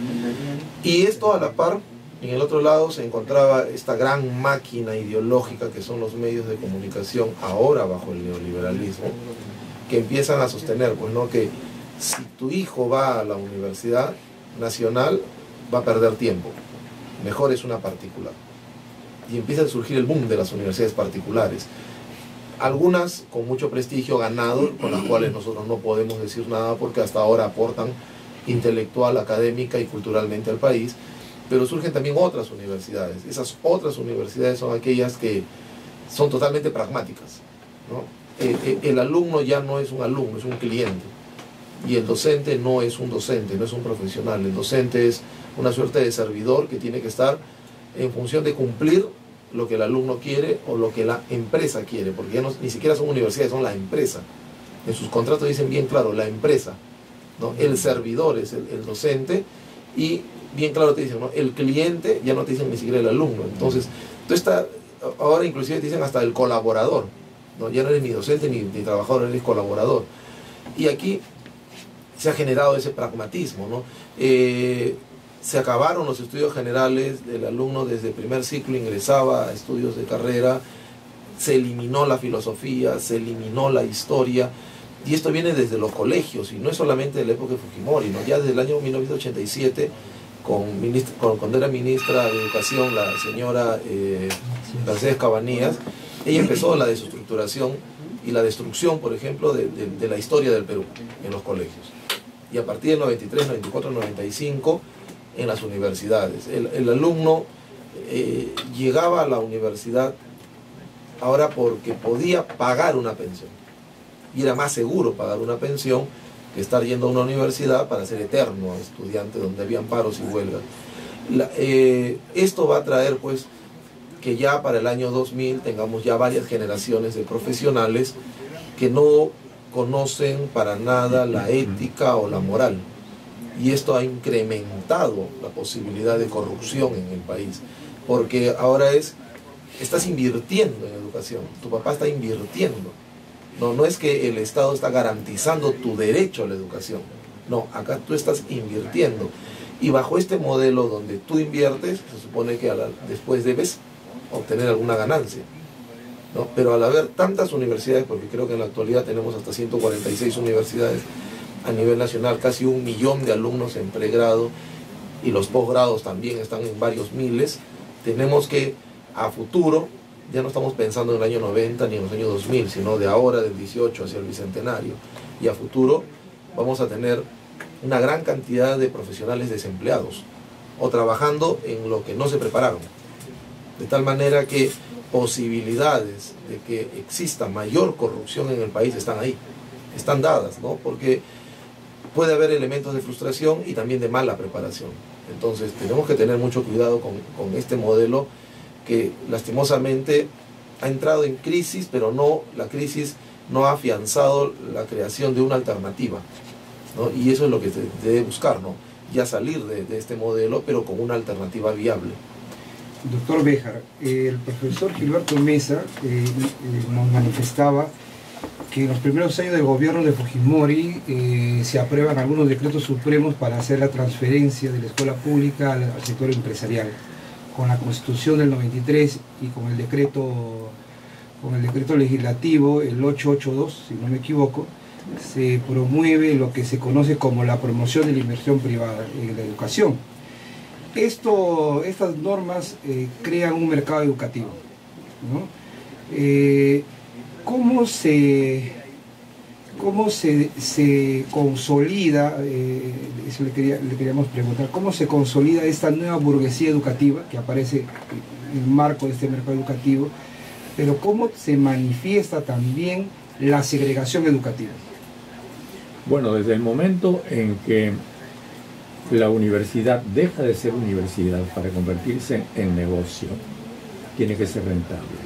Y esto a la par, en el otro lado se encontraba esta gran máquina ideológica que son los medios de comunicación, ahora bajo el neoliberalismo, que empiezan a sostener, pues, ¿no?, que si tu hijo va a la Universidad Nacional va a perder tiempo. Mejor es una particular. Y empieza a surgir el boom de las universidades particulares. Algunas con mucho prestigio ganado, con las cuales nosotros no podemos decir nada porque hasta ahora aportan intelectual, académica y culturalmente al país, pero surgen también otras universidades. Esas otras universidades son aquellas que son totalmente pragmáticas, ¿no? El, el alumno ya no es un alumno, es un cliente. Y el docente no es un docente, no es un profesional. El docente es una suerte de servidor que tiene que estar en función de cumplir lo que el alumno quiere o lo que la empresa quiere, porque ya no, ni siquiera son universidades, son la empresa. En sus contratos dicen bien claro, la empresa, ¿no? El servidor es el, el docente, y bien claro te dicen, ¿no?, el cliente, ya no te dicen ni siquiera el alumno. Entonces, tú está, ahora inclusive te dicen hasta el colaborador, ¿no? Ya no eres ni docente ni, ni trabajador, eres colaborador. Y aquí se ha generado ese pragmatismo, ¿no? Eh, se acabaron los estudios generales, del alumno desde el primer ciclo ingresaba a estudios de carrera, se eliminó la filosofía, se eliminó la historia, y esto viene desde los colegios, y no es solamente de la época de Fujimori, ¿no? Ya desde el año mil novecientos ochenta y siete, con, ministra, con, cuando era ministra de Educación la señora eh, Mercedes Cabanillas, ella empezó la desestructuración y la destrucción, por ejemplo, de, de, de la historia del Perú en los colegios. Y a partir del noventa y tres, noventa y cuatro, noventa y cinco, en las universidades. El, el alumno eh, llegaba a la universidad ahora porque podía pagar una pensión. Y era más seguro pagar una pensión que estar yendo a una universidad para ser eterno estudiante, donde habían paros y huelgas. La, eh, esto va a traer, pues, que ya para el año dos mil tengamos ya varias generaciones de profesionales que no conocen para nada la ética o la moral. Y esto ha incrementado la posibilidad de corrupción en el país, porque ahora es, estás invirtiendo en educación, tu papá está invirtiendo. No, no es que el Estado está garantizando tu derecho a la educación, no, acá tú estás invirtiendo. Y bajo este modelo donde tú inviertes, se supone que a la, después debes obtener alguna ganancia, ¿no? Pero al haber tantas universidades, porque creo que en la actualidad tenemos hasta ciento cuarenta y seis universidades a nivel nacional, casi un millón de alumnos en pregrado, y los posgrados también están en varios miles, tenemos que a futuro, ya no estamos pensando en el año noventa ni en los años dos mil, sino de ahora, del dieciocho hacia el bicentenario, y a futuro vamos a tener una gran cantidad de profesionales desempleados o trabajando en lo que no se prepararon, de tal manera que posibilidades de que exista mayor corrupción en el país están ahí, están dadas, ¿no? Porque puede haber elementos de frustración y también de mala preparación. Entonces tenemos que tener mucho cuidado con, con este modelo que lastimosamente ha entrado en crisis, pero no, la crisis no ha afianzado la creación de una alternativa, ¿no? Y eso es lo que se debe buscar, ¿no? Ya salir de, de este modelo, pero con una alternativa viable. Doctor Béjar, el profesor Gilberto Mesa eh, nos manifestaba que en los primeros años del gobierno de Fujimori eh, se aprueban algunos decretos supremos para hacer la transferencia de la escuela pública al, al sector empresarial. Con la Constitución del noventa y tres y con el decreto, con el decreto legislativo, el ochocientos ochenta y dos, si no me equivoco, se promueve lo que se conoce como la promoción de la inversión privada en la educación. Esto, estas normas eh, crean un mercado educativo, ¿no? Eh, ¿Cómo se, cómo se, se consolida, eh, eso le, quería, le queríamos preguntar, cómo se consolida esta nueva burguesía educativa que aparece en el marco de este mercado educativo, pero cómo se manifiesta también la segregación educativa? Bueno, desde el momento en que la universidad deja de ser universidad para convertirse en negocio, tiene que ser rentable.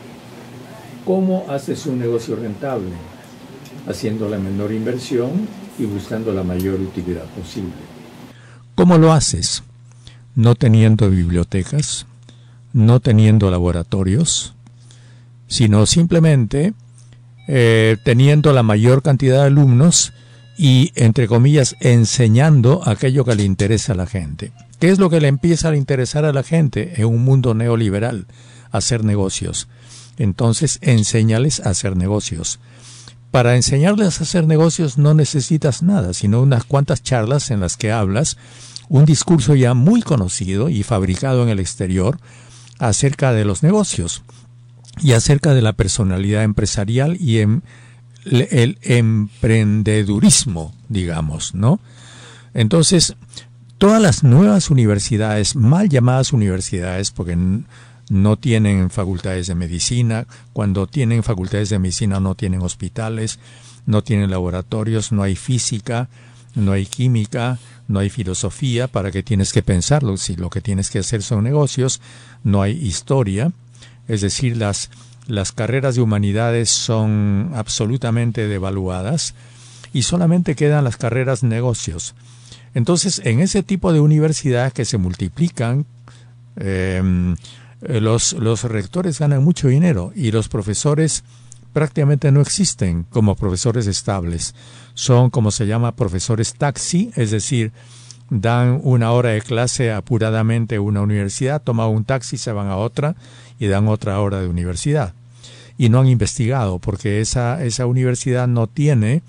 ¿Cómo haces un negocio rentable? Haciendo la menor inversión y buscando la mayor utilidad posible. ¿Cómo lo haces? No teniendo bibliotecas, no teniendo laboratorios, sino simplemente eh, teniendo la mayor cantidad de alumnos y, entre comillas, enseñando aquello que le interesa a la gente. ¿Qué es lo que le empieza a interesar a la gente en un mundo neoliberal? Hacer negocios. Entonces, enséñales a hacer negocios. Para enseñarles a hacer negocios no necesitas nada, sino unas cuantas charlas en las que hablas un discurso ya muy conocido y fabricado en el exterior acerca de los negocios y acerca de la personalidad empresarial y en el emprendedurismo, digamos, ¿no? Entonces, todas las nuevas universidades, mal llamadas universidades, porque no tienen facultades de medicina, cuando tienen facultades de medicina no tienen hospitales, no tienen laboratorios, no hay física, no hay química, no hay filosofía, ¿para qué tienes que pensarlo? Si lo que tienes que hacer son negocios, no hay historia, es decir, las, las carreras de humanidades son absolutamente devaluadas y solamente quedan las carreras negocios. Entonces, en ese tipo de universidades que se multiplican, eh, los, los rectores ganan mucho dinero y los profesores prácticamente no existen como profesores estables. Son, como se llama, profesores taxi, es decir, dan una hora de clase apuradamente en una universidad, toman un taxi, se van a otra y dan otra hora de universidad. Y no han investigado porque esa, esa universidad no tiene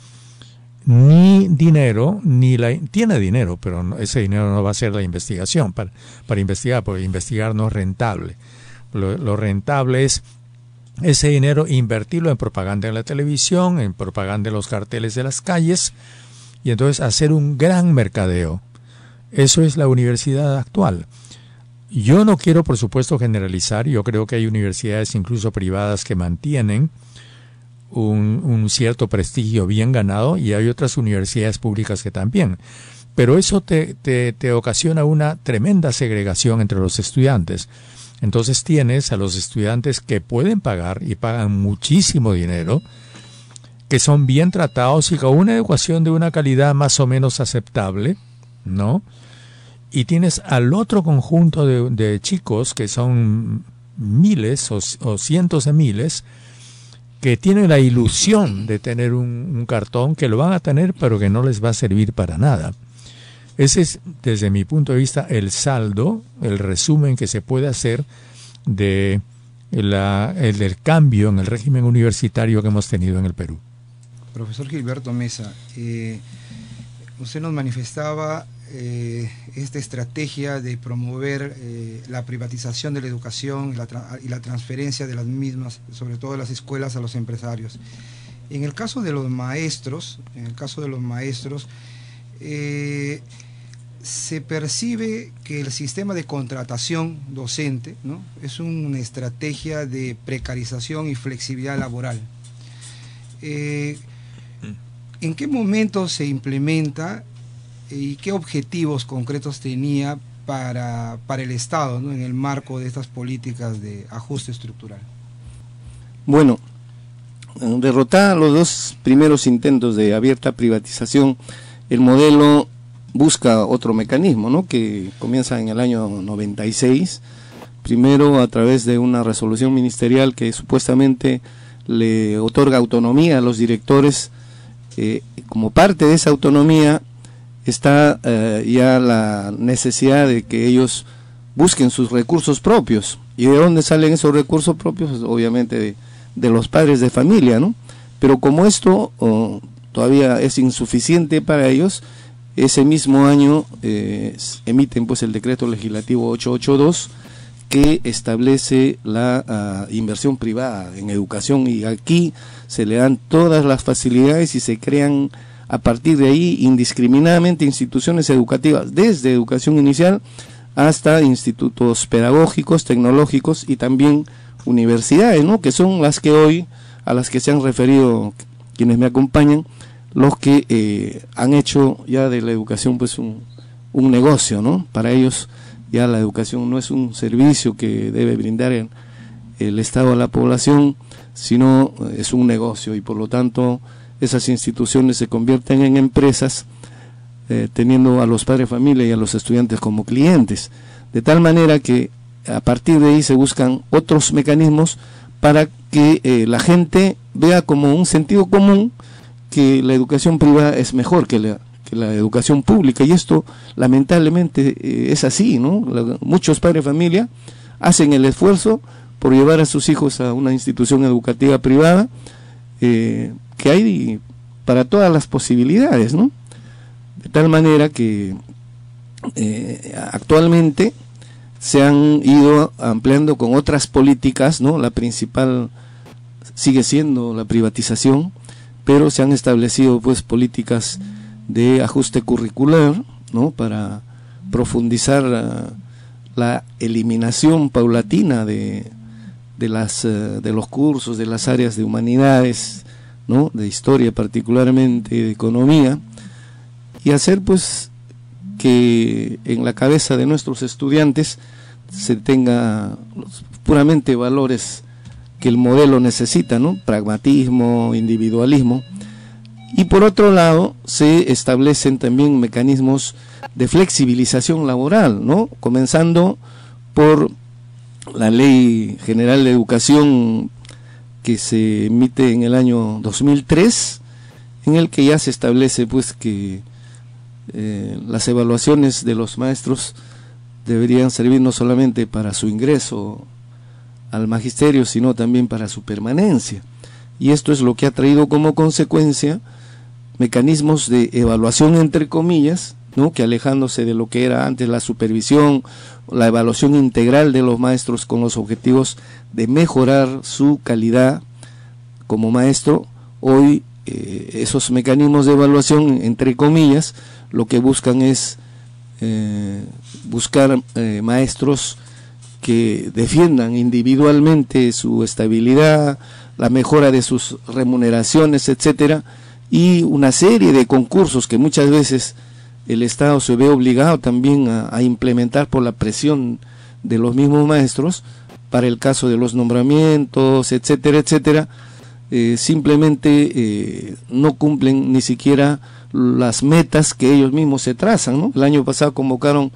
ni dinero, ni la tiene dinero, pero no, ese dinero no va a ser la investigación para, para investigar, porque investigar no es rentable. Lo, lo rentable es ese dinero invertirlo en propaganda en la televisión, en propaganda en los carteles de las calles, y entonces hacer un gran mercadeo. Eso es la universidad actual. Yo no quiero, por supuesto, generalizar. Yo creo que hay universidades incluso privadas que mantienen un, un cierto prestigio bien ganado y hay otras universidades públicas que también. Pero eso te, te, te ocasiona una tremenda segregación entre los estudiantes. Entonces tienes a los estudiantes que pueden pagar y pagan muchísimo dinero, que son bien tratados y con una educación de una calidad más o menos aceptable, ¿no? Y tienes al otro conjunto de, de chicos que son miles o, o cientos de miles que tienen la ilusión de tener un, un cartón que lo van a tener pero que no les va a servir para nada. Ese es, desde mi punto de vista, el saldo, el resumen que se puede hacer de la, el del cambio en el régimen universitario que hemos tenido en el Perú. Profesor Gilberto Mesa, eh, usted nos manifestaba eh, esta estrategia de promover eh, la privatización de la educación y la, y la transferencia de las mismas, sobre todo de las escuelas, a los empresarios. En el caso de los maestros, en el caso de los maestros, eh, se percibe que el sistema de contratación docente, ¿no?, es una estrategia de precarización y flexibilidad laboral. Eh, ¿En qué momento se implementa y qué objetivos concretos tenía para, para el Estado, ¿no?, en el marco de estas políticas de ajuste estructural? Bueno, derrotar los dos primeros intentos de abierta privatización, el modelo busca otro mecanismo, ¿no?, que comienza en el año noventa y seis, primero a través de una resolución ministerial que supuestamente le otorga autonomía a los directores. Eh, como parte de esa autonomía está eh, ya la necesidad de que ellos busquen sus recursos propios. ¿Y de dónde salen esos recursos propios? Pues obviamente de, de los padres de familia, ¿no? Pero como esto oh, todavía es insuficiente para ellos, ese mismo año eh, emiten pues el decreto legislativo ochocientos ochenta y dos que establece la uh, inversión privada en educación, y aquí se le dan todas las facilidades y se crean a partir de ahí indiscriminadamente instituciones educativas, desde educación inicial hasta institutos pedagógicos, tecnológicos y también universidades, ¿no?, que son las que hoy, a las que se han referido quienes me acompañan, los que eh, han hecho ya de la educación pues un, un negocio, ¿no? Para ellos ya la educación no es un servicio que debe brindar el, el Estado a la población, sino es un negocio, y por lo tanto esas instituciones se convierten en empresas, eh, teniendo a los padres de familia y a los estudiantes como clientes, de tal manera que a partir de ahí se buscan otros mecanismos para que eh, la gente vea como un sentido común que la educación privada es mejor que la, que la educación pública, y esto lamentablemente eh, es así, ¿no? La, muchos padres de familia hacen el esfuerzo por llevar a sus hijos a una institución educativa privada, eh, que hay para todas las posibilidades, ¿no? De tal manera que eh, actualmente se han ido ampliando con otras políticas, ¿no? La principal sigue siendo la privatización, pero se han establecido pues políticas de ajuste curricular, ¿no? Para profundizar uh, la eliminación paulatina de, de, las, uh, de los cursos, de las áreas de humanidades, ¿no? De historia particularmente, de economía, y hacer pues que en la cabeza de nuestros estudiantes se tenga puramente valores que el modelo necesita, ¿no? Pragmatismo, individualismo. Y por otro lado se establecen también mecanismos de flexibilización laboral, ¿no? Comenzando por la Ley General de Educación que se emite en el año dos mil tres, en el que ya se establece pues que eh, las evaluaciones de los maestros deberían servir no solamente para su ingreso al magisterio, sino también para su permanencia. Y esto es lo que ha traído como consecuencia mecanismos de evaluación entre comillas, ¿no? Que alejándose de lo que era antes la supervisión, la evaluación integral de los maestros con los objetivos de mejorar su calidad como maestro, hoy eh, esos mecanismos de evaluación entre comillas lo que buscan es eh, buscar eh, maestros que defiendan individualmente su estabilidad, la mejora de sus remuneraciones, etcétera, y una serie de concursos que muchas veces el Estado se ve obligado también a, a implementar por la presión de los mismos maestros para el caso de los nombramientos, etcétera, etcétera, eh, simplemente eh, no cumplen ni siquiera las metas que ellos mismos se trazan, ¿no? El año pasado convocaron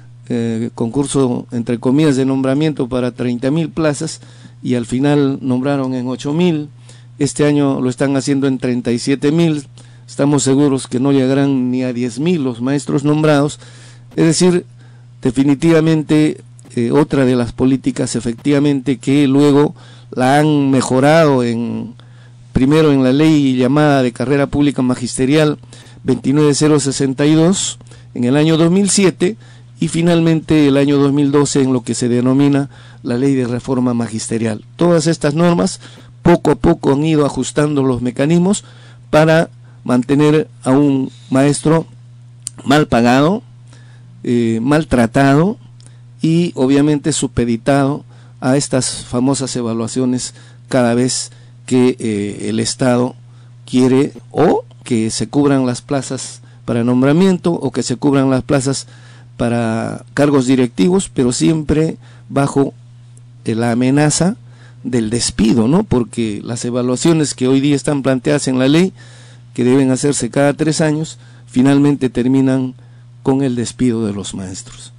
eh, concurso entre comillas de nombramiento para treinta mil plazas y al final nombraron en ocho mil. Este año lo están haciendo en treinta y siete mil, estamos seguros que no llegarán ni a diez mil los maestros nombrados. Es decir, definitivamente eh, otra de las políticas efectivamente que luego la han mejorado en primero en la ley llamada de carrera pública magisterial veintinueve mil sesenta y dos en el año dos mil siete y finalmente el año dos mil doce en lo que se denomina la ley de reforma magisterial. Todas estas normas poco a poco han ido ajustando los mecanismos para mantener a un maestro mal pagado, eh, maltratado y obviamente supeditado a estas famosas evaluaciones cada vez que eh, el Estado quiere o que se cubran las plazas para nombramiento o que se cubran las plazas para cargos directivos, pero siempre bajo eh, la amenaza del despido, ¿no? Porque las evaluaciones que hoy día están planteadas en la ley, que deben hacerse cada tres años, finalmente terminan con el despido de los maestros.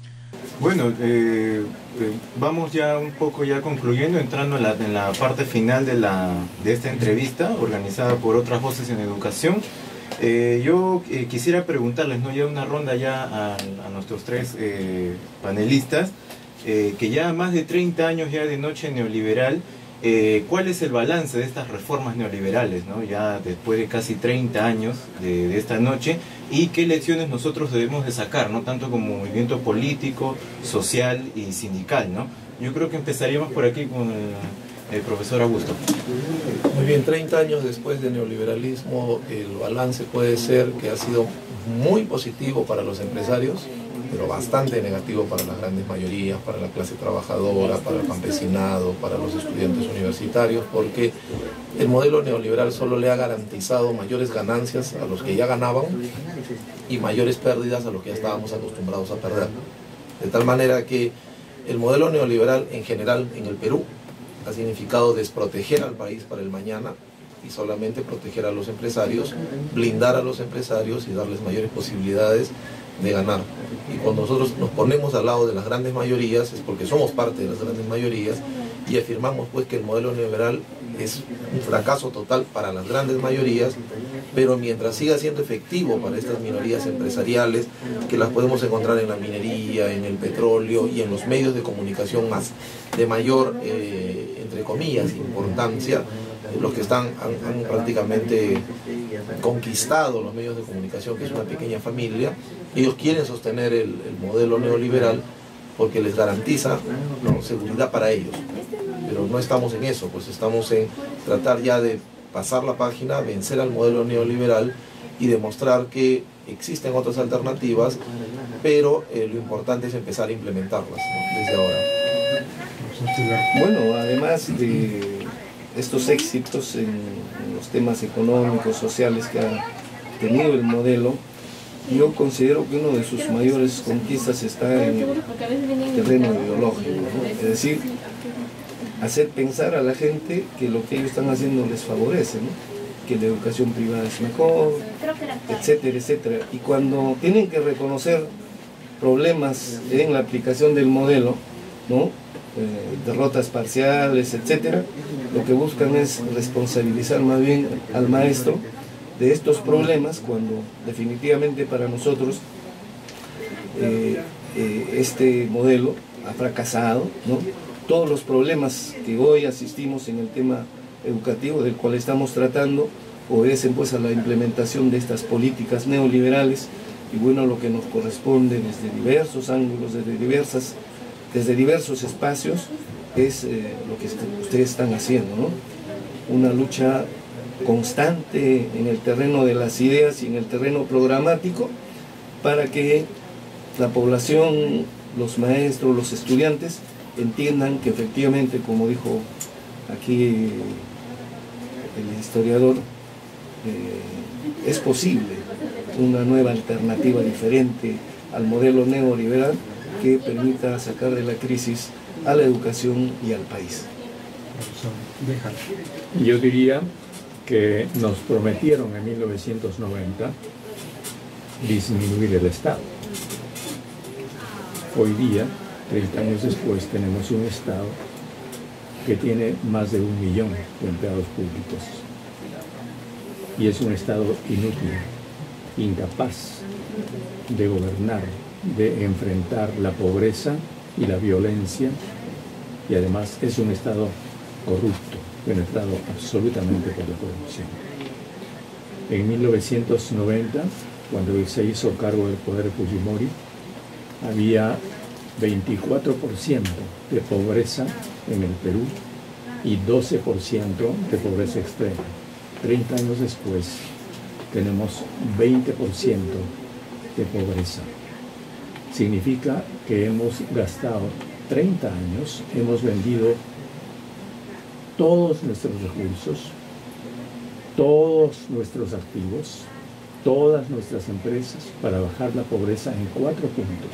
Bueno, eh, eh, vamos ya un poco ya concluyendo, entrando en la, en la parte final de, la, de esta entrevista organizada por Otras Voces en Educación. Eh, yo eh, quisiera preguntarles, ¿no? Ya una ronda ya a, a nuestros tres eh, panelistas, eh, que ya más de treinta años ya de noche neoliberal, eh, ¿cuál es el balance de estas reformas neoliberales, ¿no? Ya después de casi treinta años de, de esta noche, y qué lecciones nosotros debemos de sacar, ¿no? Tanto como movimiento político, social y sindical, ¿no? Yo creo que empezaríamos por aquí con el, Eh, profesor Augusto. Muy bien, treinta años después del neoliberalismo, el balance puede ser que ha sido muy positivo para los empresarios, pero bastante negativo para las grandes mayorías, para la clase trabajadora, para el campesinado, para los estudiantes universitarios, porque el modelo neoliberal solo le ha garantizado mayores ganancias a los que ya ganaban y mayores pérdidas a los que ya estábamos acostumbrados a perder. De tal manera que el modelo neoliberal en general en el Perú ha significado desproteger al país para el mañana y solamente proteger a los empresarios, blindar a los empresarios y darles mayores posibilidades de ganar. Y cuando nosotros nos ponemos al lado de las grandes mayorías es porque somos parte de las grandes mayorías y afirmamos pues que el modelo neoliberal es un fracaso total para las grandes mayorías, pero mientras siga siendo efectivo para estas minorías empresariales, que las podemos encontrar en la minería, en el petróleo y en los medios de comunicación más de mayor, eh, entre comillas, importancia, los que están han, han prácticamente conquistado los medios de comunicación, que es una pequeña familia. Ellos quieren sostener el, el modelo neoliberal porque les garantiza, ¿no?, seguridad para ellos, pero no estamos en eso, pues estamos en tratar ya de pasar la página, vencer al modelo neoliberal y demostrar que existen otras alternativas, pero eh, lo importante es empezar a implementarlas, ¿no?, desde ahora. Bueno, además de estos éxitos en los temas económicos, sociales que ha tenido el modelo, yo considero que uno de sus mayores conquistas está en el terreno ideológico, ¿no? Es decir, hacer pensar a la gente que lo que ellos están haciendo les favorece, ¿no?, que la educación privada es mejor, etcétera, etcétera. Y cuando tienen que reconocer problemas en la aplicación del modelo, ¿no?, Eh, derrotas parciales, etcétera, lo que buscan es responsabilizar más bien al maestro de estos problemas, cuando definitivamente para nosotros eh, eh, este modelo ha fracasado, ¿no? Todos los problemas que hoy asistimos en el tema educativo del cual estamos tratando obedecen pues a la implementación de estas políticas neoliberales, y bueno, lo que nos corresponde desde diversos ángulos, desde diversas desde diversos espacios, es eh, lo que ustedes están haciendo, ¿no? Una lucha constante en el terreno de las ideas y en el terreno programático para que la población, los maestros, los estudiantes entiendan que efectivamente, como dijo aquí el historiador, eh, es posible una nueva alternativa diferente al modelo neoliberal que permita sacar de la crisis a la educación y al país. Yo diría que nos prometieron en mil novecientos noventa disminuir el Estado. Hoy día, treinta años después, tenemos un Estado que tiene más de un millón de empleados públicos. Y es un Estado inútil, incapaz de gobernar, de enfrentar la pobreza y la violencia, y además es un Estado corrupto, penetrado absolutamente por la corrupción. En mil novecientos noventa, cuando se hizo cargo del poder Fujimori, había veinticuatro por ciento de pobreza en el Perú y doce por ciento de pobreza extrema. treinta años después tenemos veinte por ciento de pobreza. Significa que hemos gastado treinta años, hemos vendido todos nuestros recursos, todos nuestros activos, todas nuestras empresas para bajar la pobreza en cuatro puntos.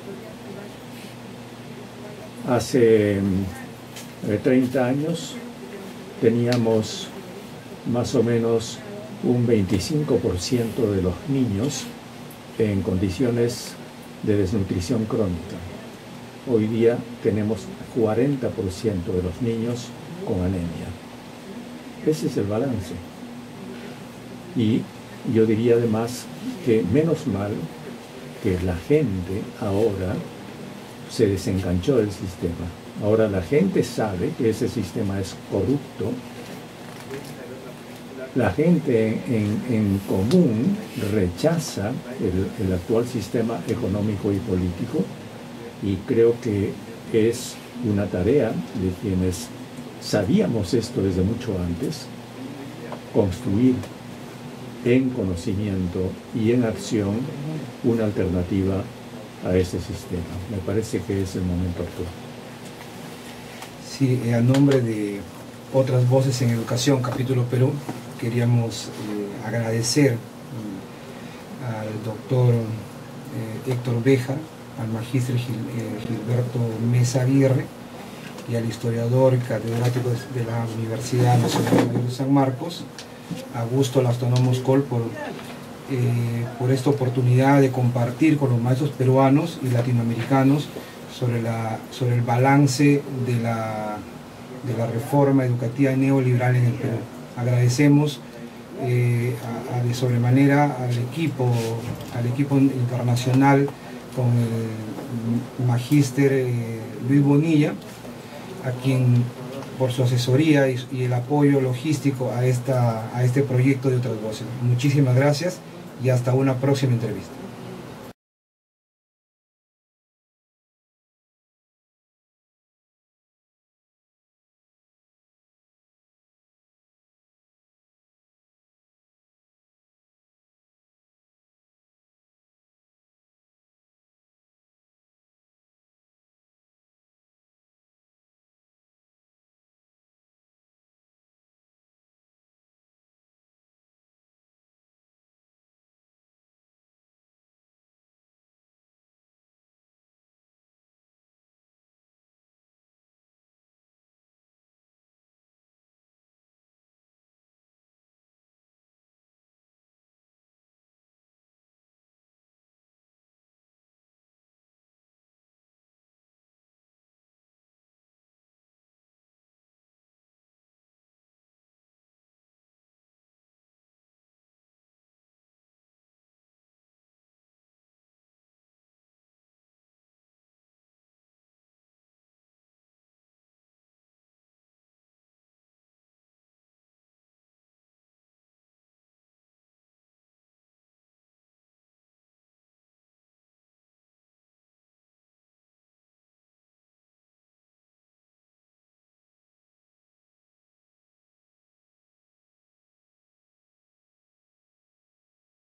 Hace eh, treinta años teníamos más o menos un veinticinco por ciento de los niños en condiciones de desnutrición crónica. Hoy día tenemos cuarenta por ciento de los niños con anemia. Ese es el balance. Y yo diría además que menos mal que la gente ahora se desenganchó del sistema. Ahora la gente sabe que ese sistema es corrupto. La gente en, en común rechaza el, el actual sistema económico y político, y creo que es una tarea de quienes sabíamos esto desde mucho antes, construir en conocimiento y en acción una alternativa a este sistema. Me parece que es el momento actual. Sí, a nombre de Otras Voces en Educación, capítulo Perú, queríamos eh, agradecer eh, al doctor eh, Héctor Béjar, al magíster Gil, eh, Gilberto Mesa Aguirre y al historiador catedrático de la Universidad Nacional Mayor de San Marcos, Augusto Lastonó Moscol, por, eh, por esta oportunidad de compartir con los maestros peruanos y latinoamericanos sobre, la, sobre el balance de la, de la reforma educativa neoliberal en el Perú. Agradecemos eh, a, a de sobremanera al equipo, al equipo internacional con el magíster eh, Luis Bonilla, a quien por su asesoría y, y el apoyo logístico a, esta, a este proyecto de Otras Voces. Muchísimas gracias y hasta una próxima entrevista.